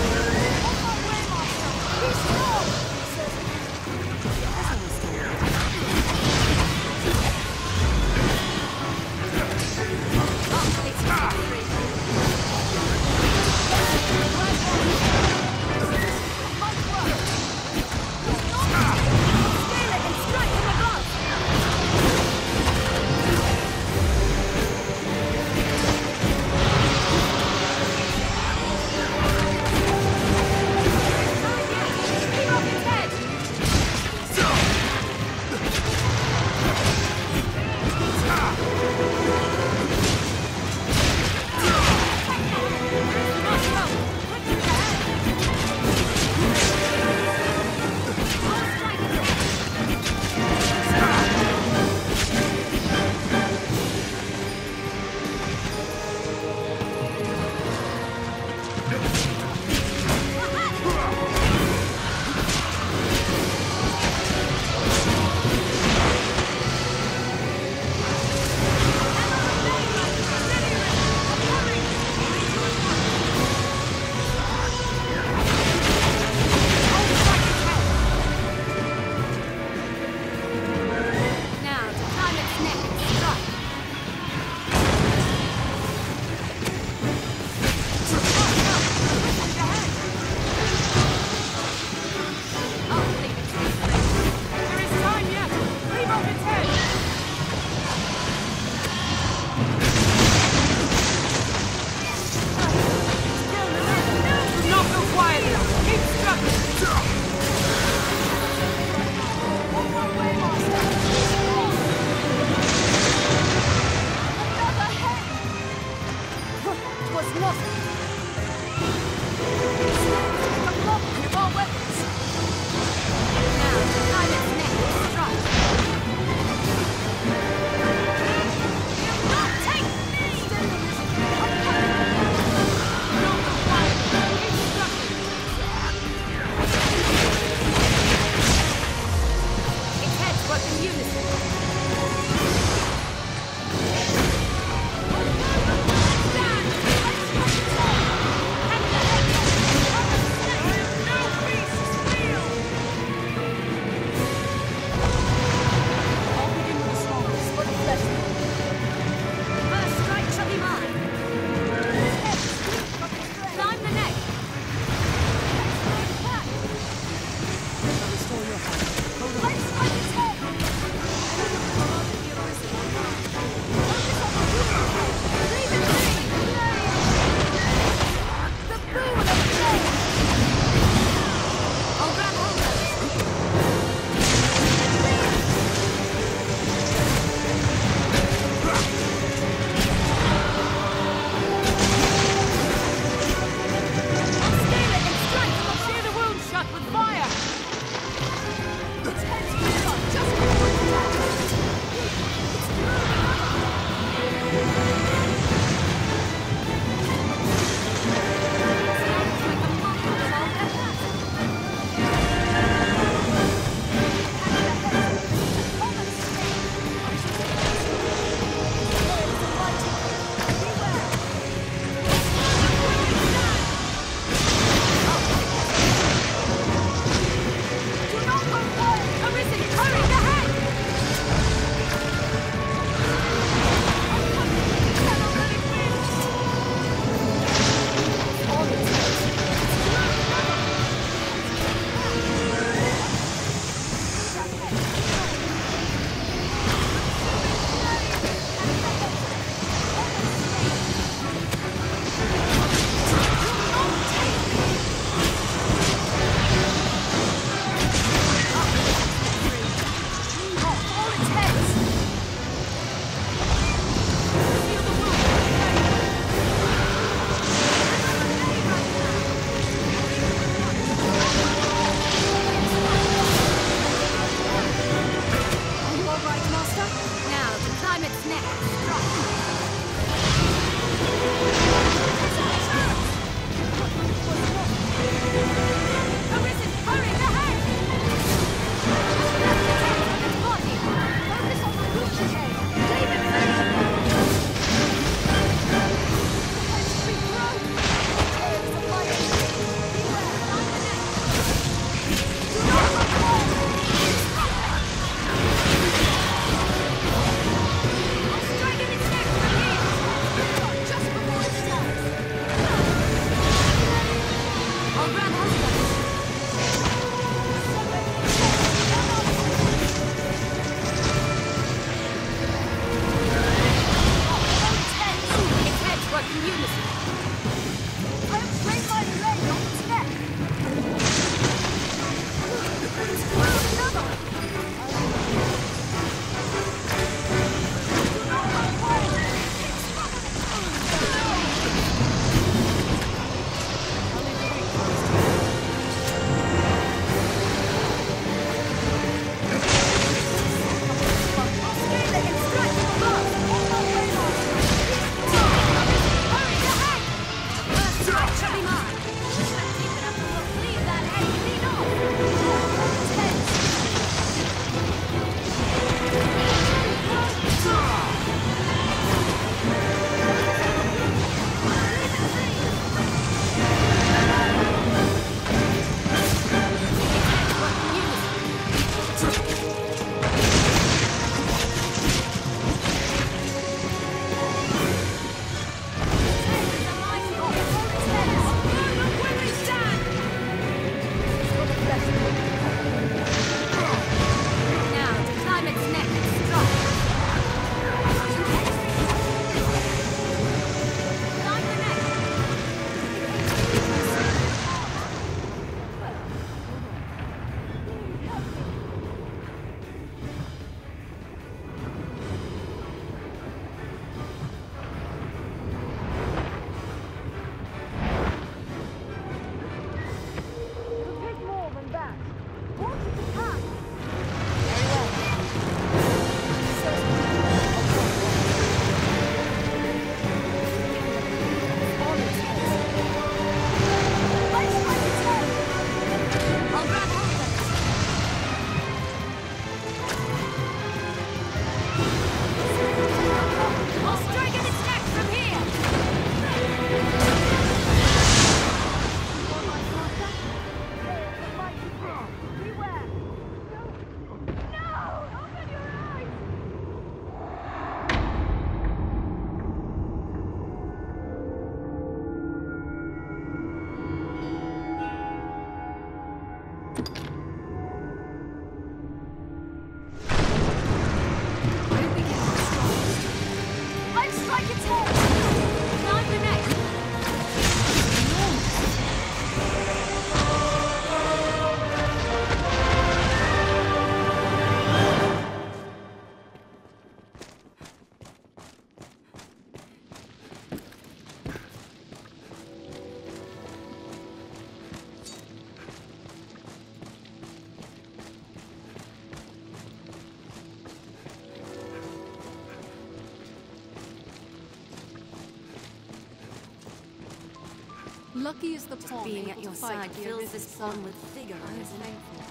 Lucky is the Just pawn being able at to your fight side the fills arisen this pawn sun. with vigor, I am isn't it? thankful.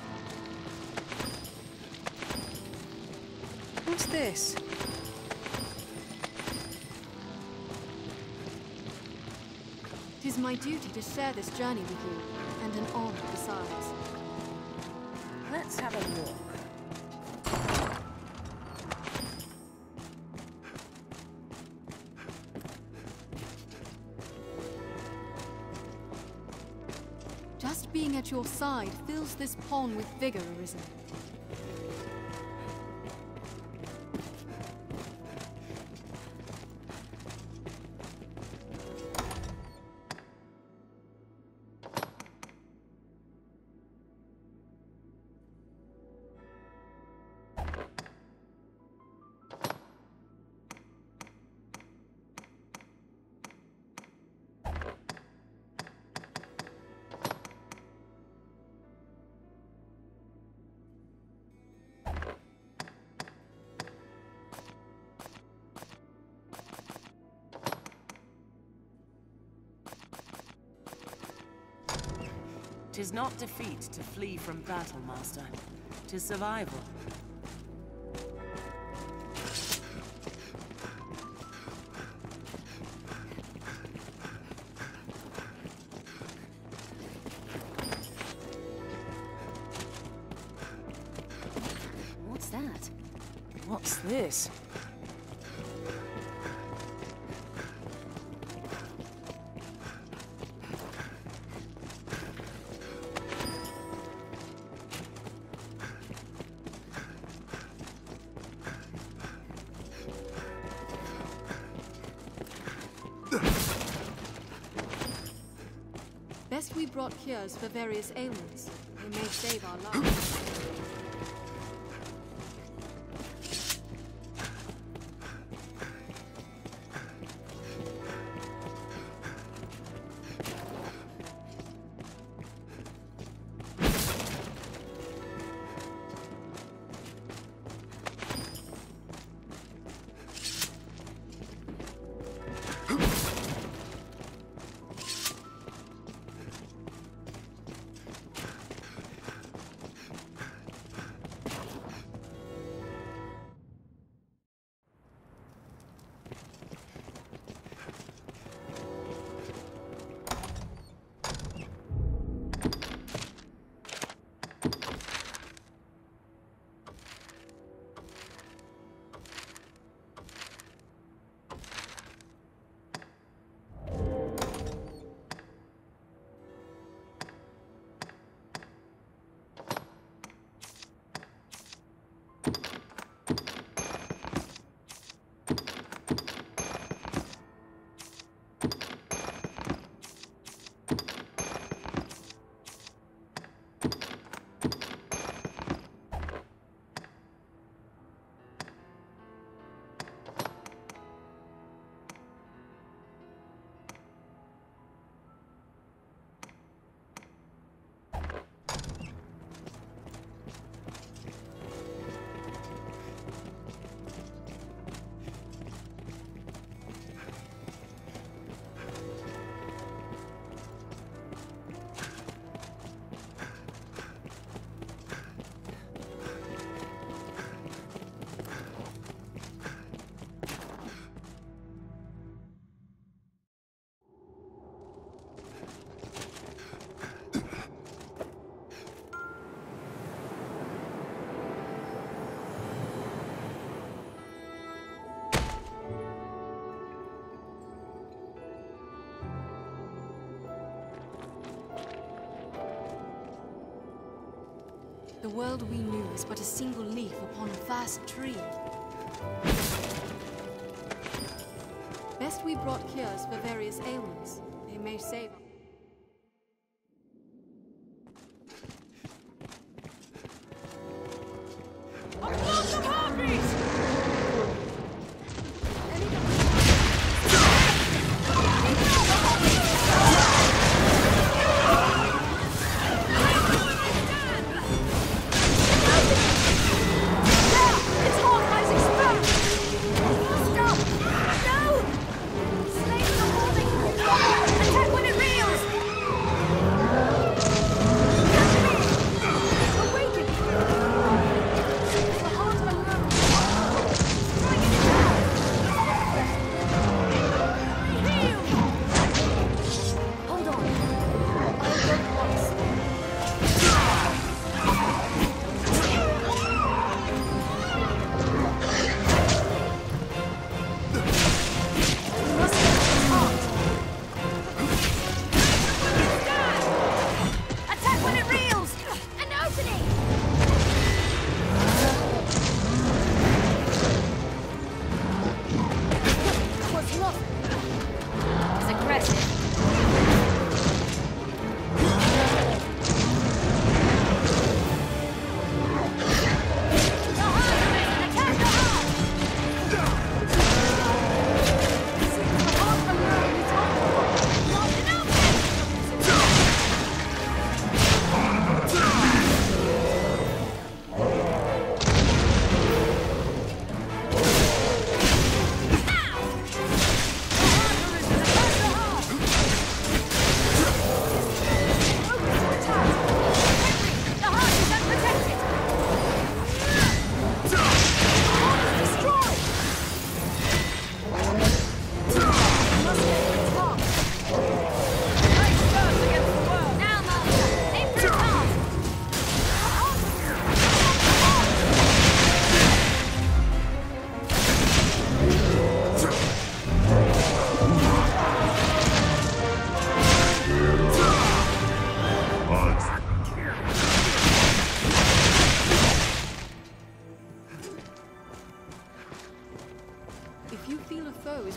What's this? It is my duty to share this journey with you, and an honor besides. Let's have a look. Just being at your side fills this pawn with vigor, Arisen. Tis not defeat to flee from battle, Master. Tis survival. What's that? What's this? Best we brought cures for various ailments. They may save our lives. The world we knew is but a single leaf upon a vast tree. Best we brought cures for various ailments. They may save us. Attack when it rains!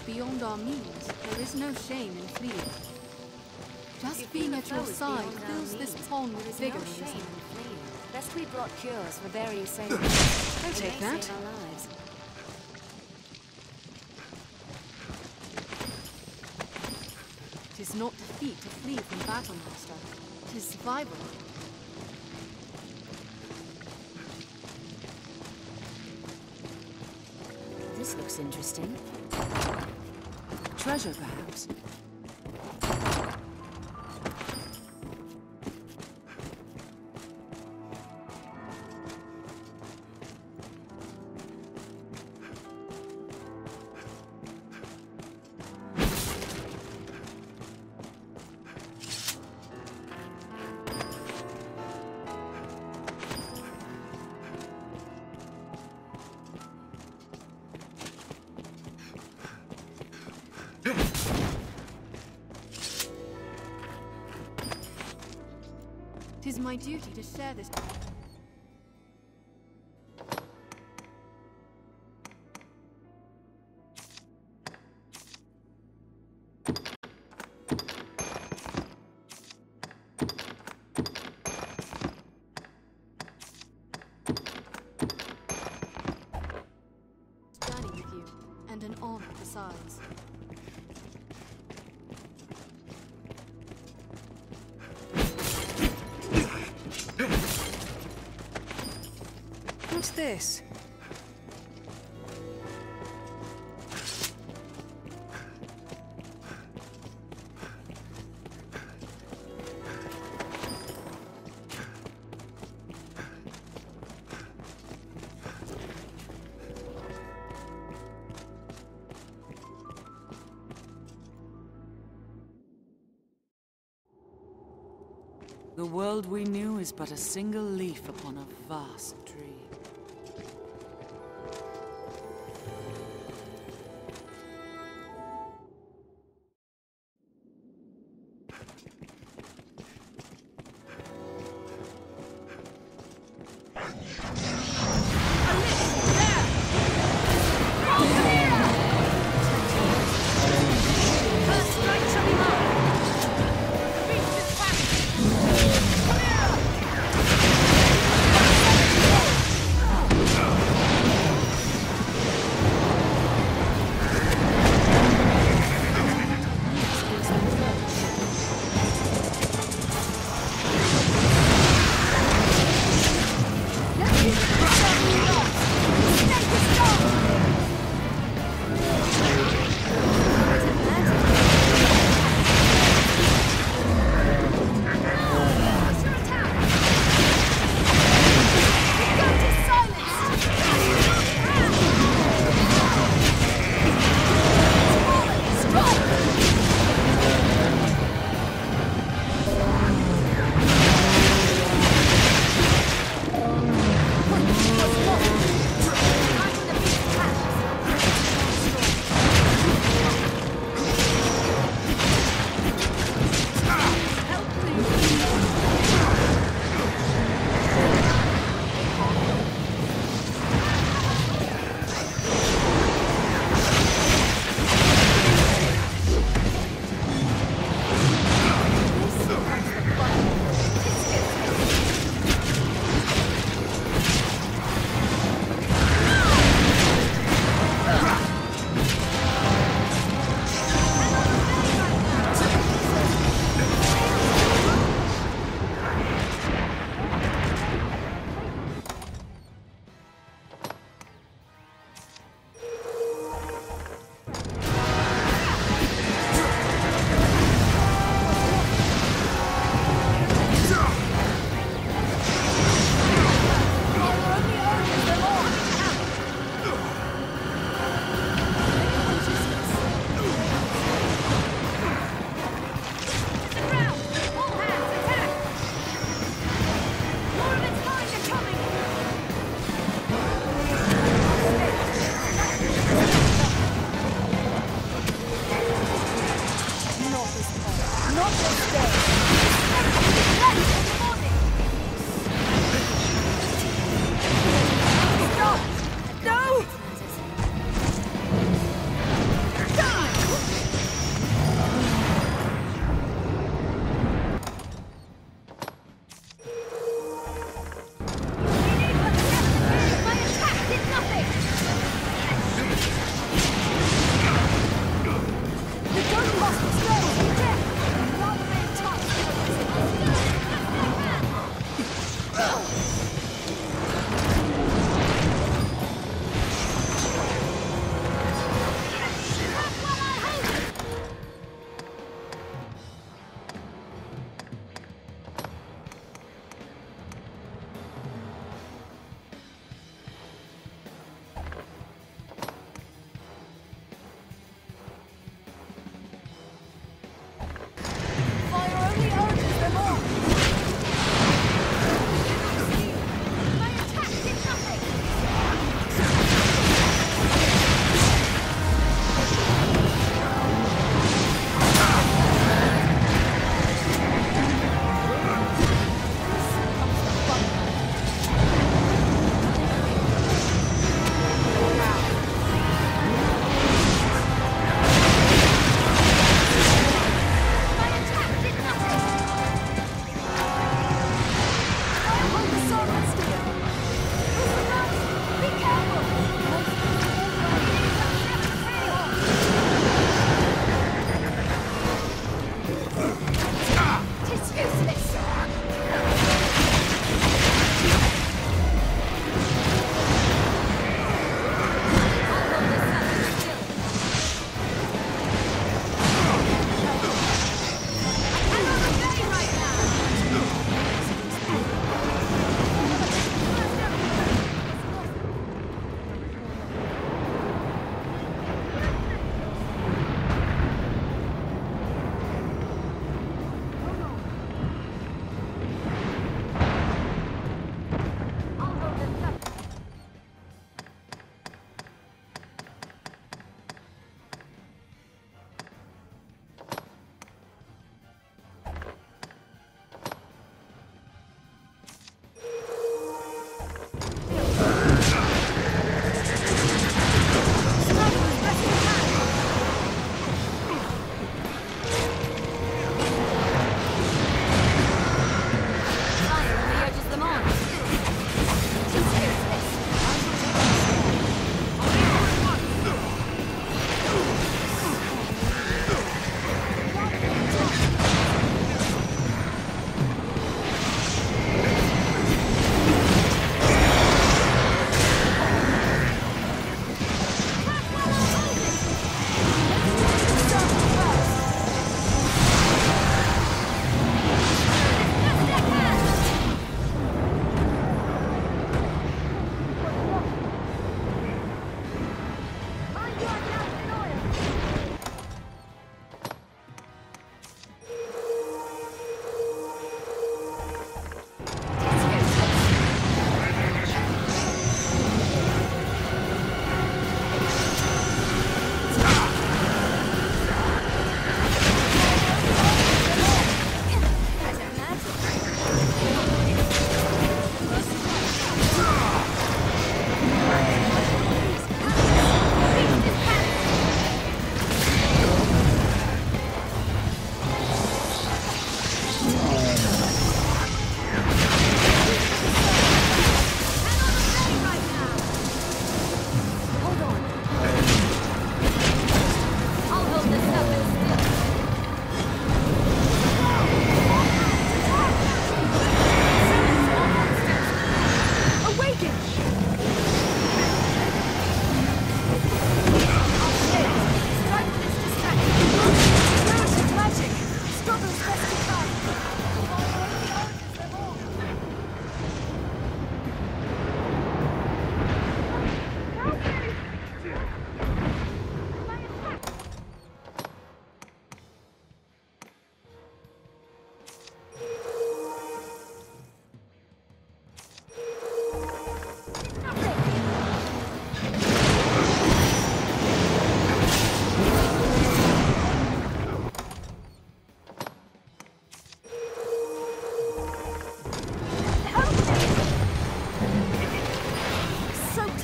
beyond our means, there is no shame in fleeing. Just being at your side fills this pawn with vigor and reason. Best we brought cures for various ailments. I'll take that. Save our lives. Tis not defeat to flee from battle, Master. Tis survival. This looks interesting. Treasure, perhaps? Tis my duty to share this. Journey with you, and an honor besides. What's this? The world we knew is but a single leaf upon a vast tree.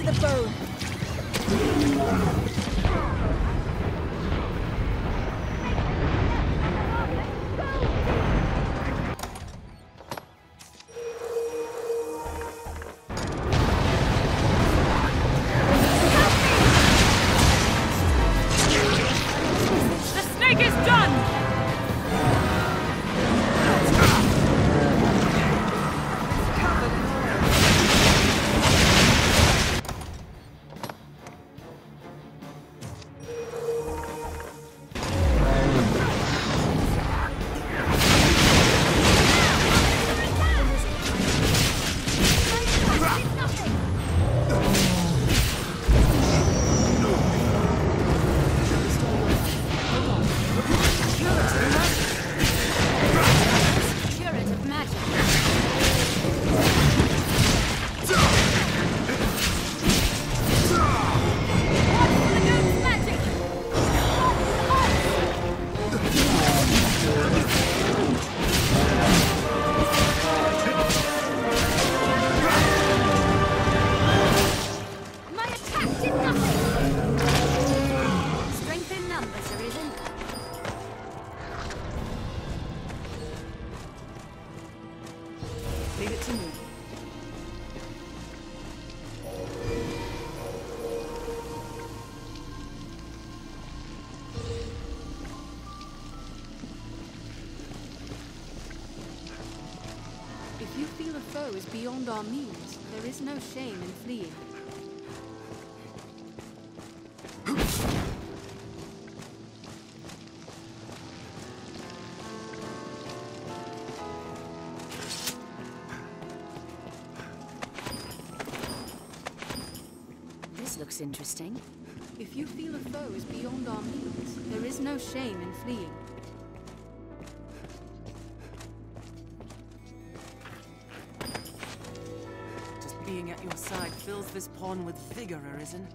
the bone. Leave it to me. If you feel a foe is beyond our means, there is no shame in fleeing. This looks interesting. If you feel a foe is beyond our means, there is no shame in fleeing. Just being at your side fills this pawn with vigor, Arisen.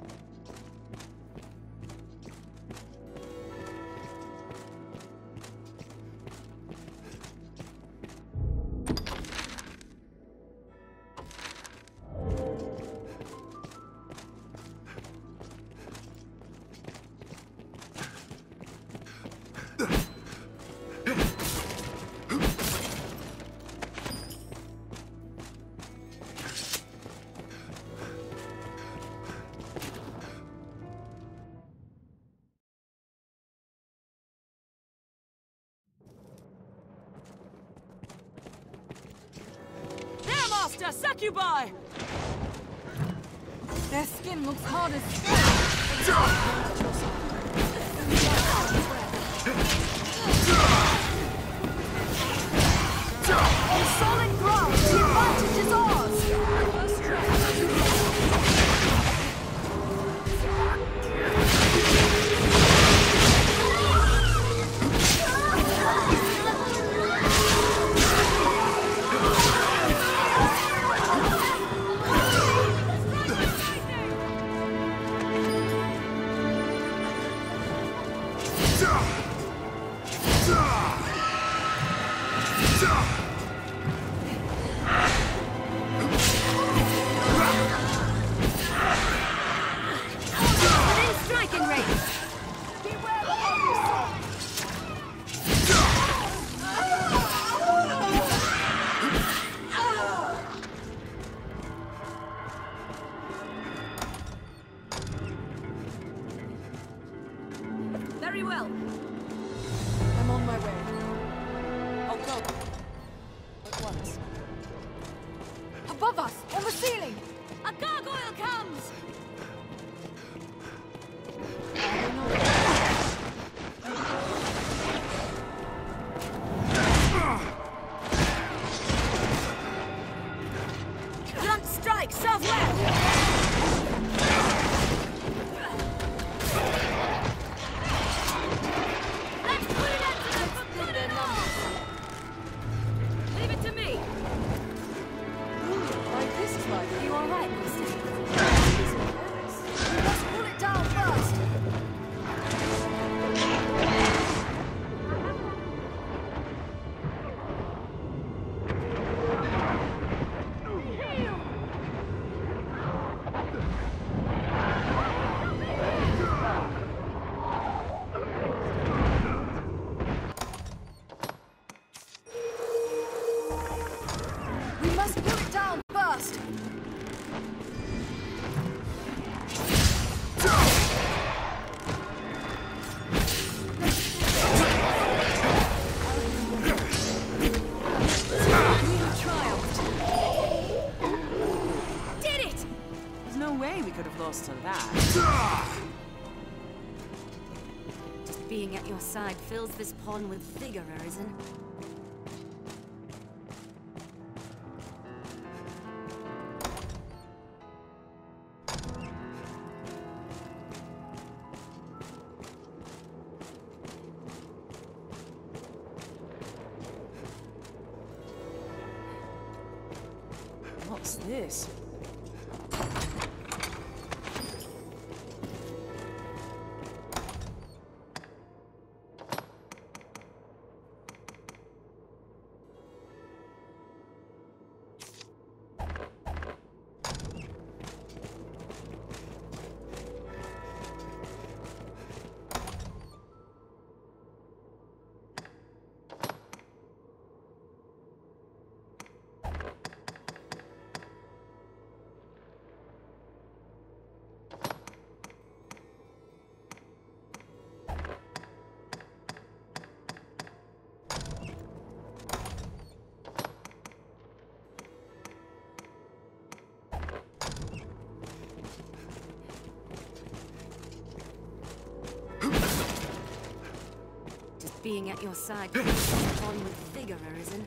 Master Succubi! Their skin looks hard as stone. On solid ground, the advantage is ours! Very well. I'm on my way. I'll go. At once. Above us, on the ceiling! A gargoyle comes! Blunt strike, southwest! Let's put it up to them for good! no way we could have lost to that. Just being at your side fills this pawn with vigor, Arisen. What's this? Being at your side fills this pawn with vigor, Arisen.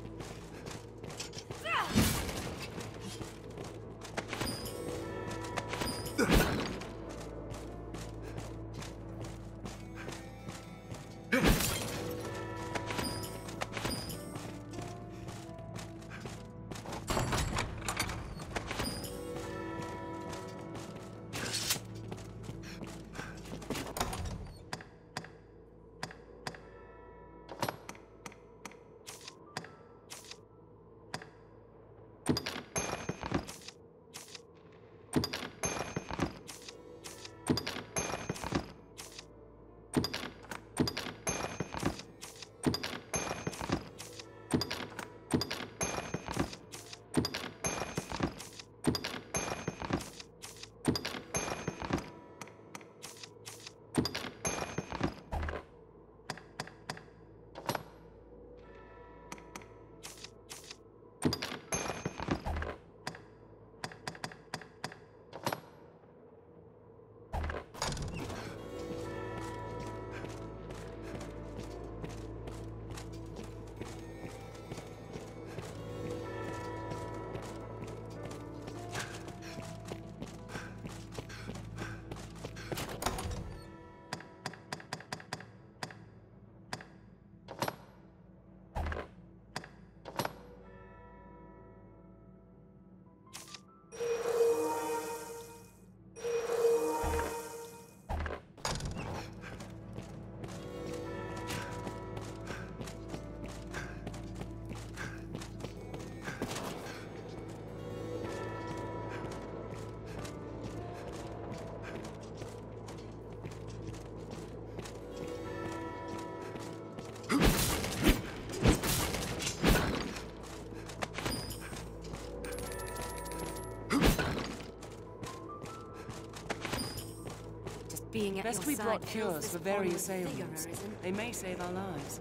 Being at Best your we side brought fills cures this for pawn various with vigor, ailments. Arisen. They may save our lives.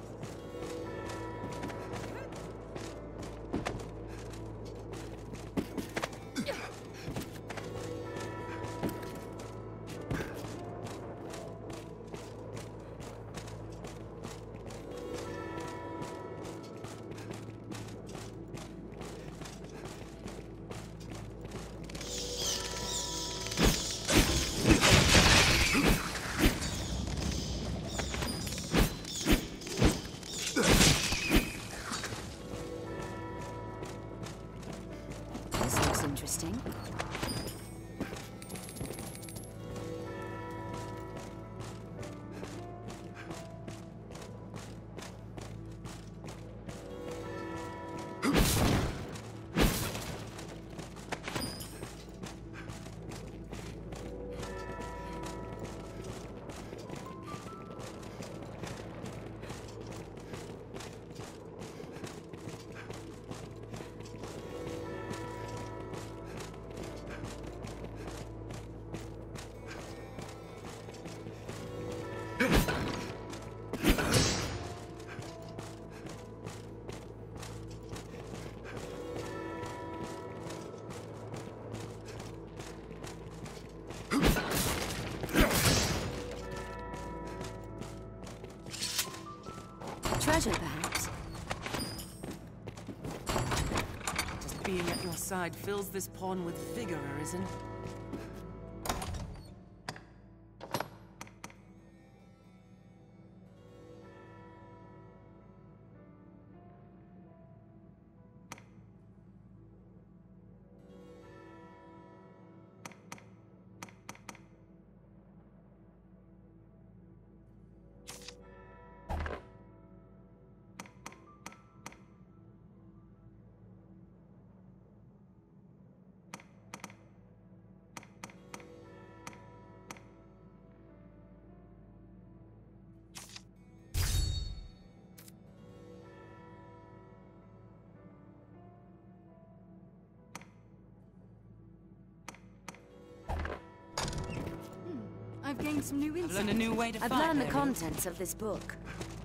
treasure, perhaps? Just being at your side fills this pawn with vigor, Arisen. I've gained some new insight. I've learned a new way to I've fight. learned the Mary. contents of this book.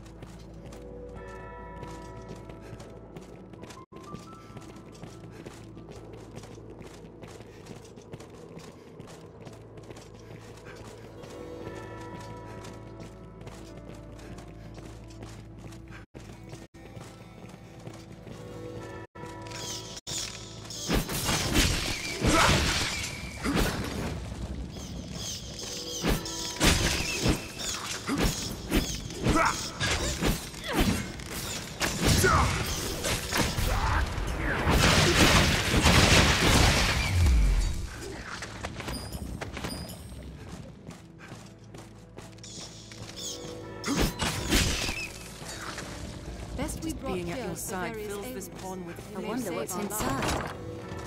Best we brought Being at here your for side various fills this ailments. pawn with It I may wonder save what's our inside. lives.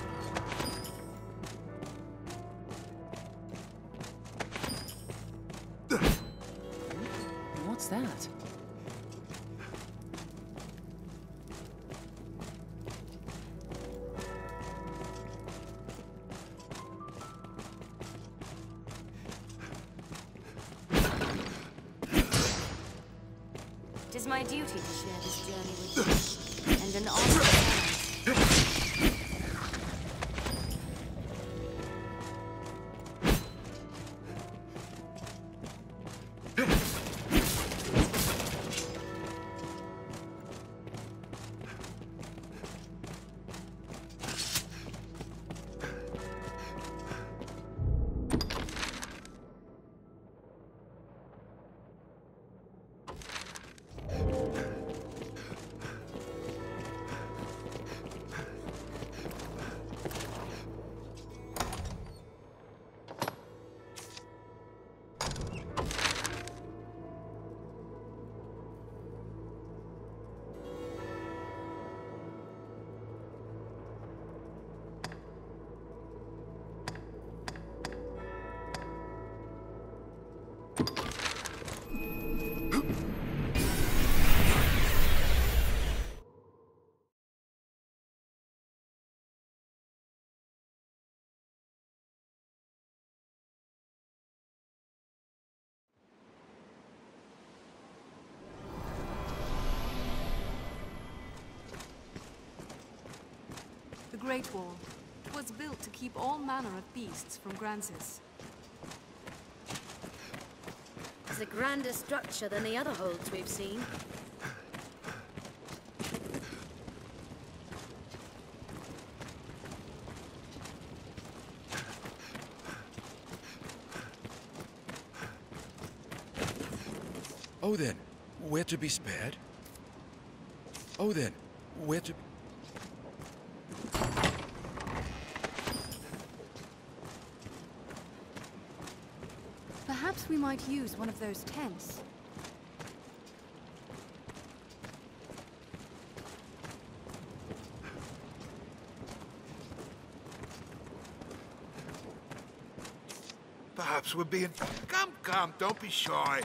What's that? It is my duty to share this journey with you, and an honor. The Great Wall was built to keep all manner of beasts from Grancis. It's a grander structure than the other holds we've seen. Oh then, we're to be spared? Oh then, we're to... Perhaps we might use one of those tents. Perhaps we're being... Come, come, don't be shy.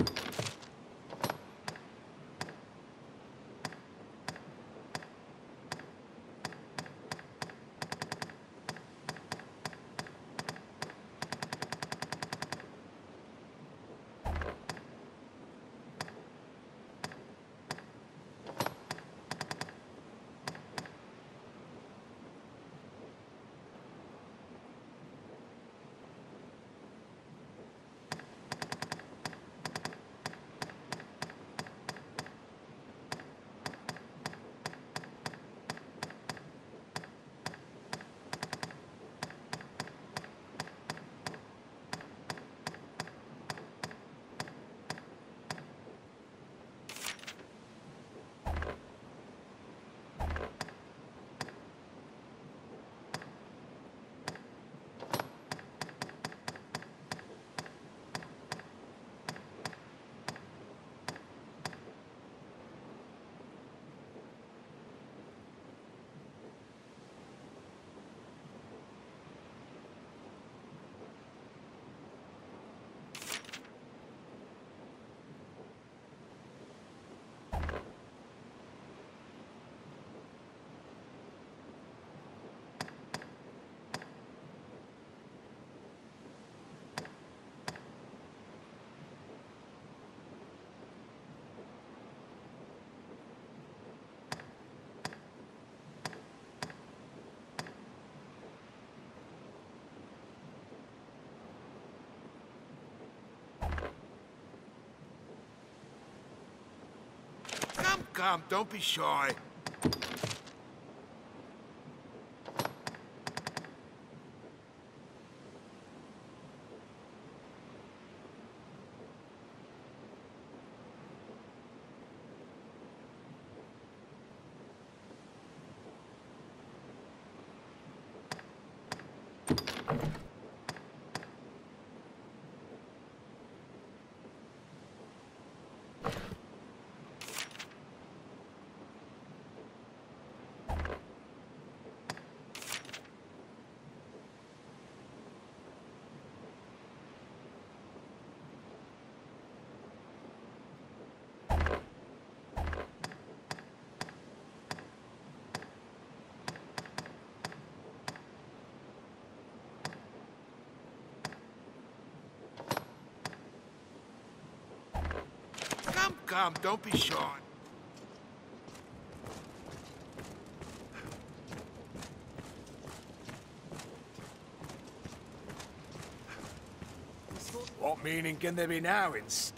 come, don't be shy. Come, come, don't be shy. What meaning can there be now instead?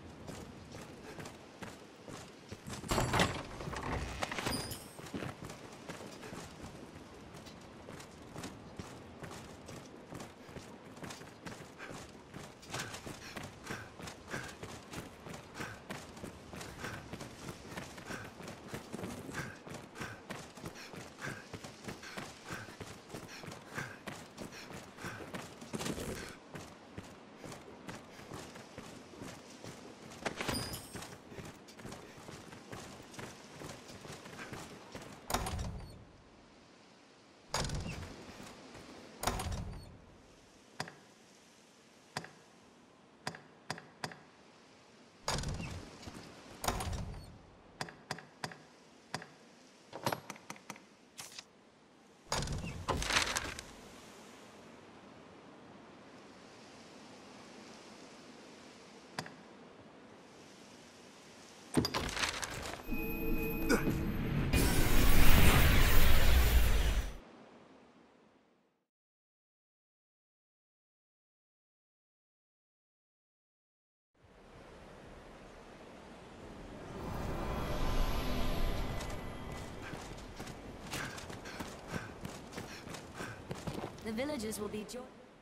The villagers will be joy.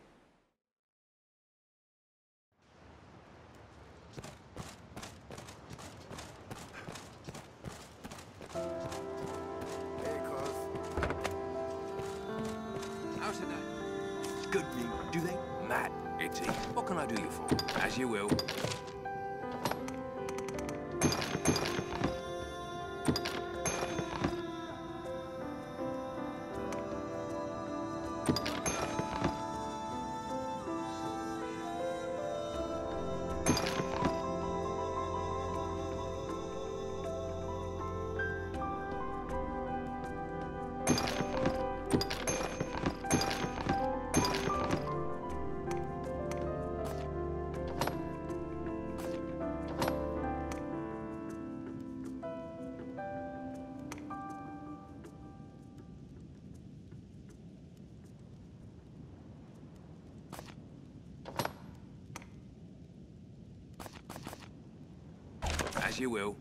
How's it done? Good news, do they? Matt, Itty. What can I do you for? As you will. As you will.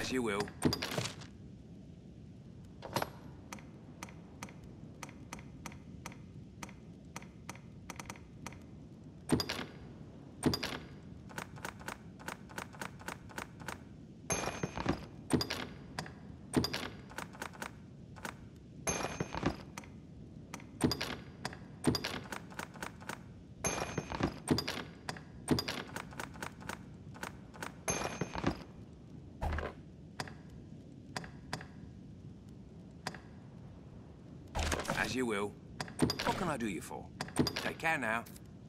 As you will. As you will. What can I do you for? Take care now.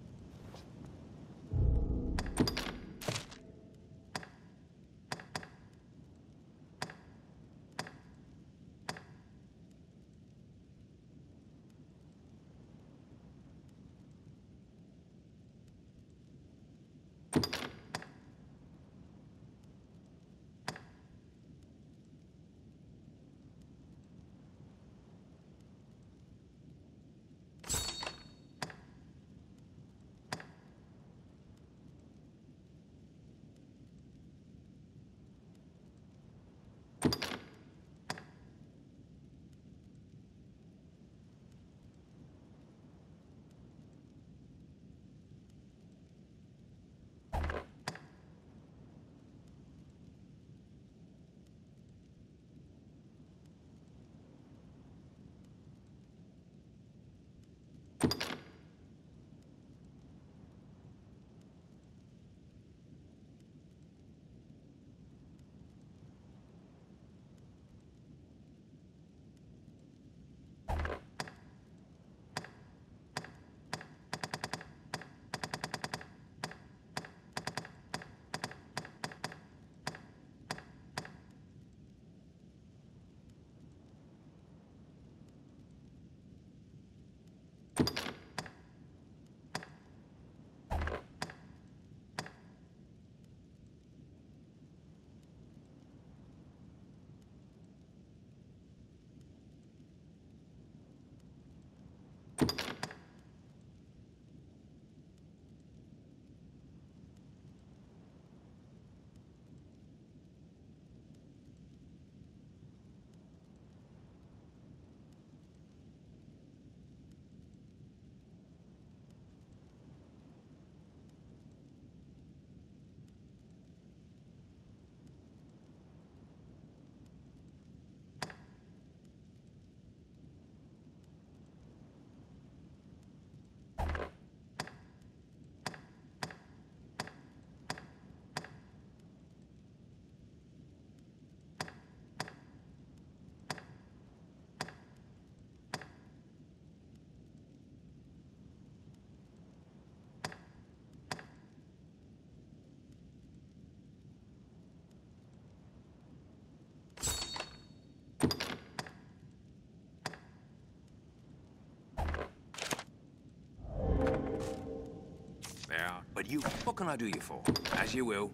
But you, what can I do you for? As you will.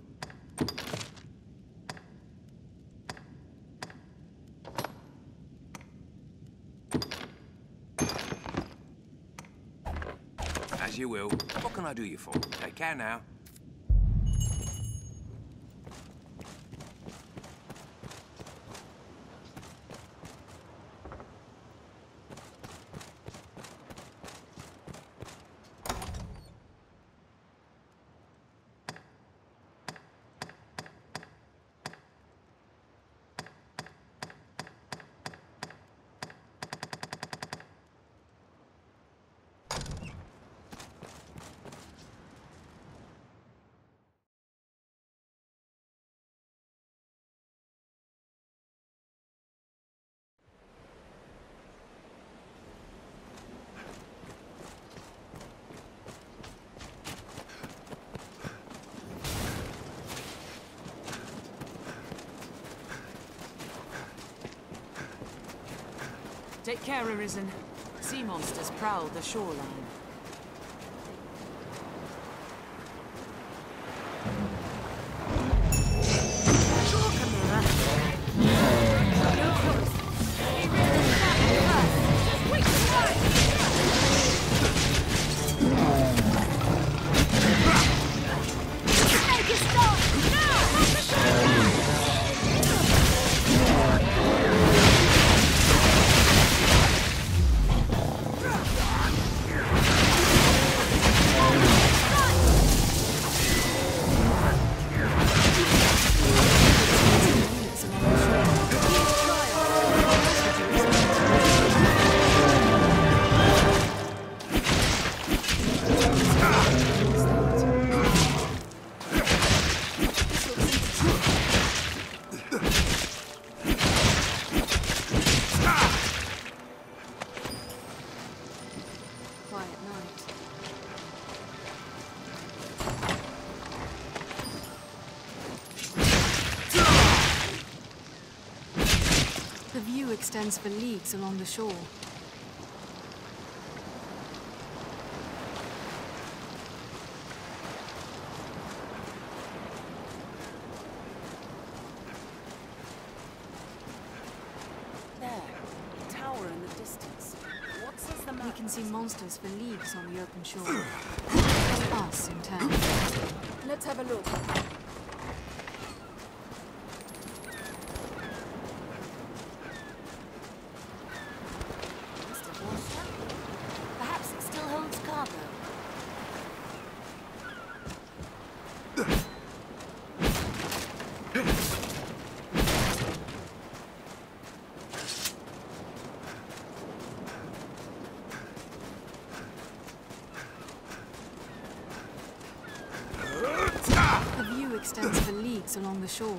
As you will. What can I do you for? Take care now. Take care, Arisen. Sea monsters prowl the shoreline. Make it stop! Now! view extends for leagues along the shore. There, a tower in the distance. What says the map? We can see monsters for leagues on the open shore. And us in turn. Let's have a look. Must have washed up. Perhaps it still holds cargo. The view extends for leagues along the shore.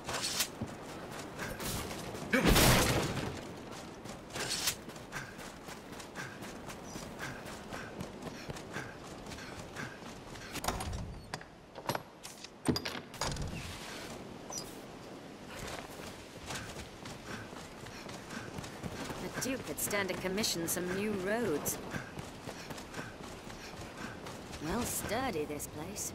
The Duke could stand to commission some new roads. Well sturdy, this place.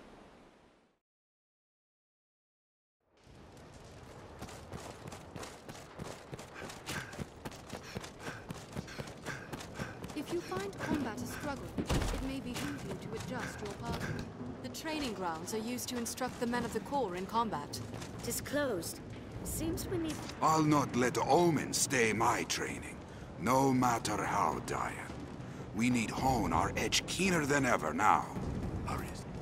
If you find combat a struggle, it may behoove you to adjust your party. The training grounds are used to instruct the men of the Corps in combat. It is closed. Seems we need... I'll not let Omen stay my training, no matter how dire. We need hone our edge keener than ever now. Hurry.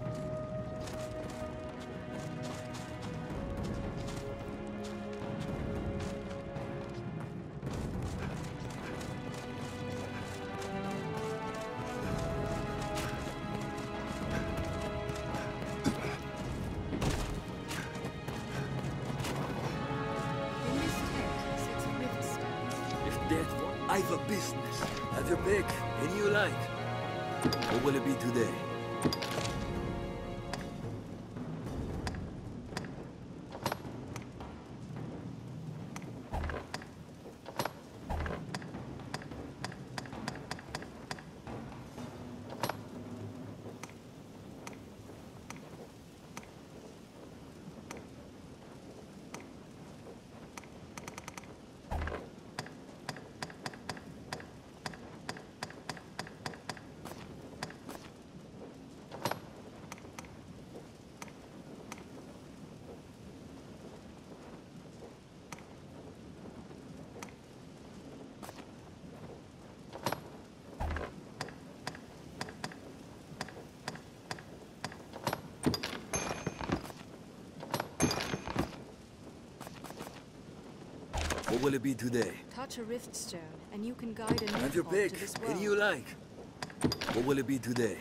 In this tent sits a river stone. If that I've a business. Have your pick, any you like. What will it be today? What will it be today? Touch a rift stone, and you can guide a new Have your pod pick, to this world. any you like. What will it be today?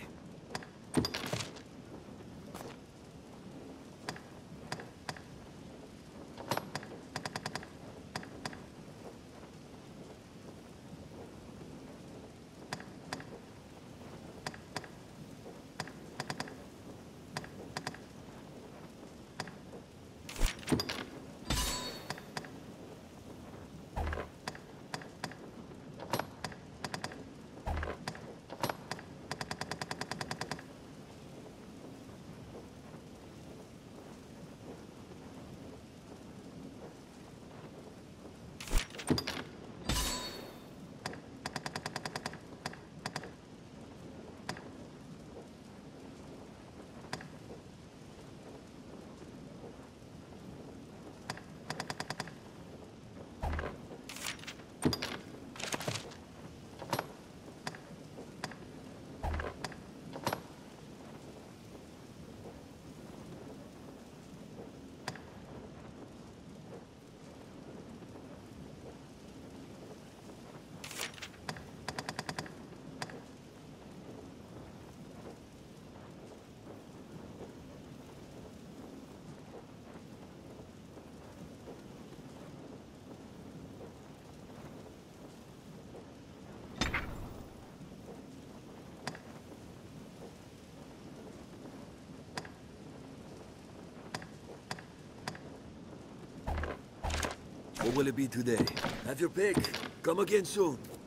Or will it be today? Have your pick. Come again soon.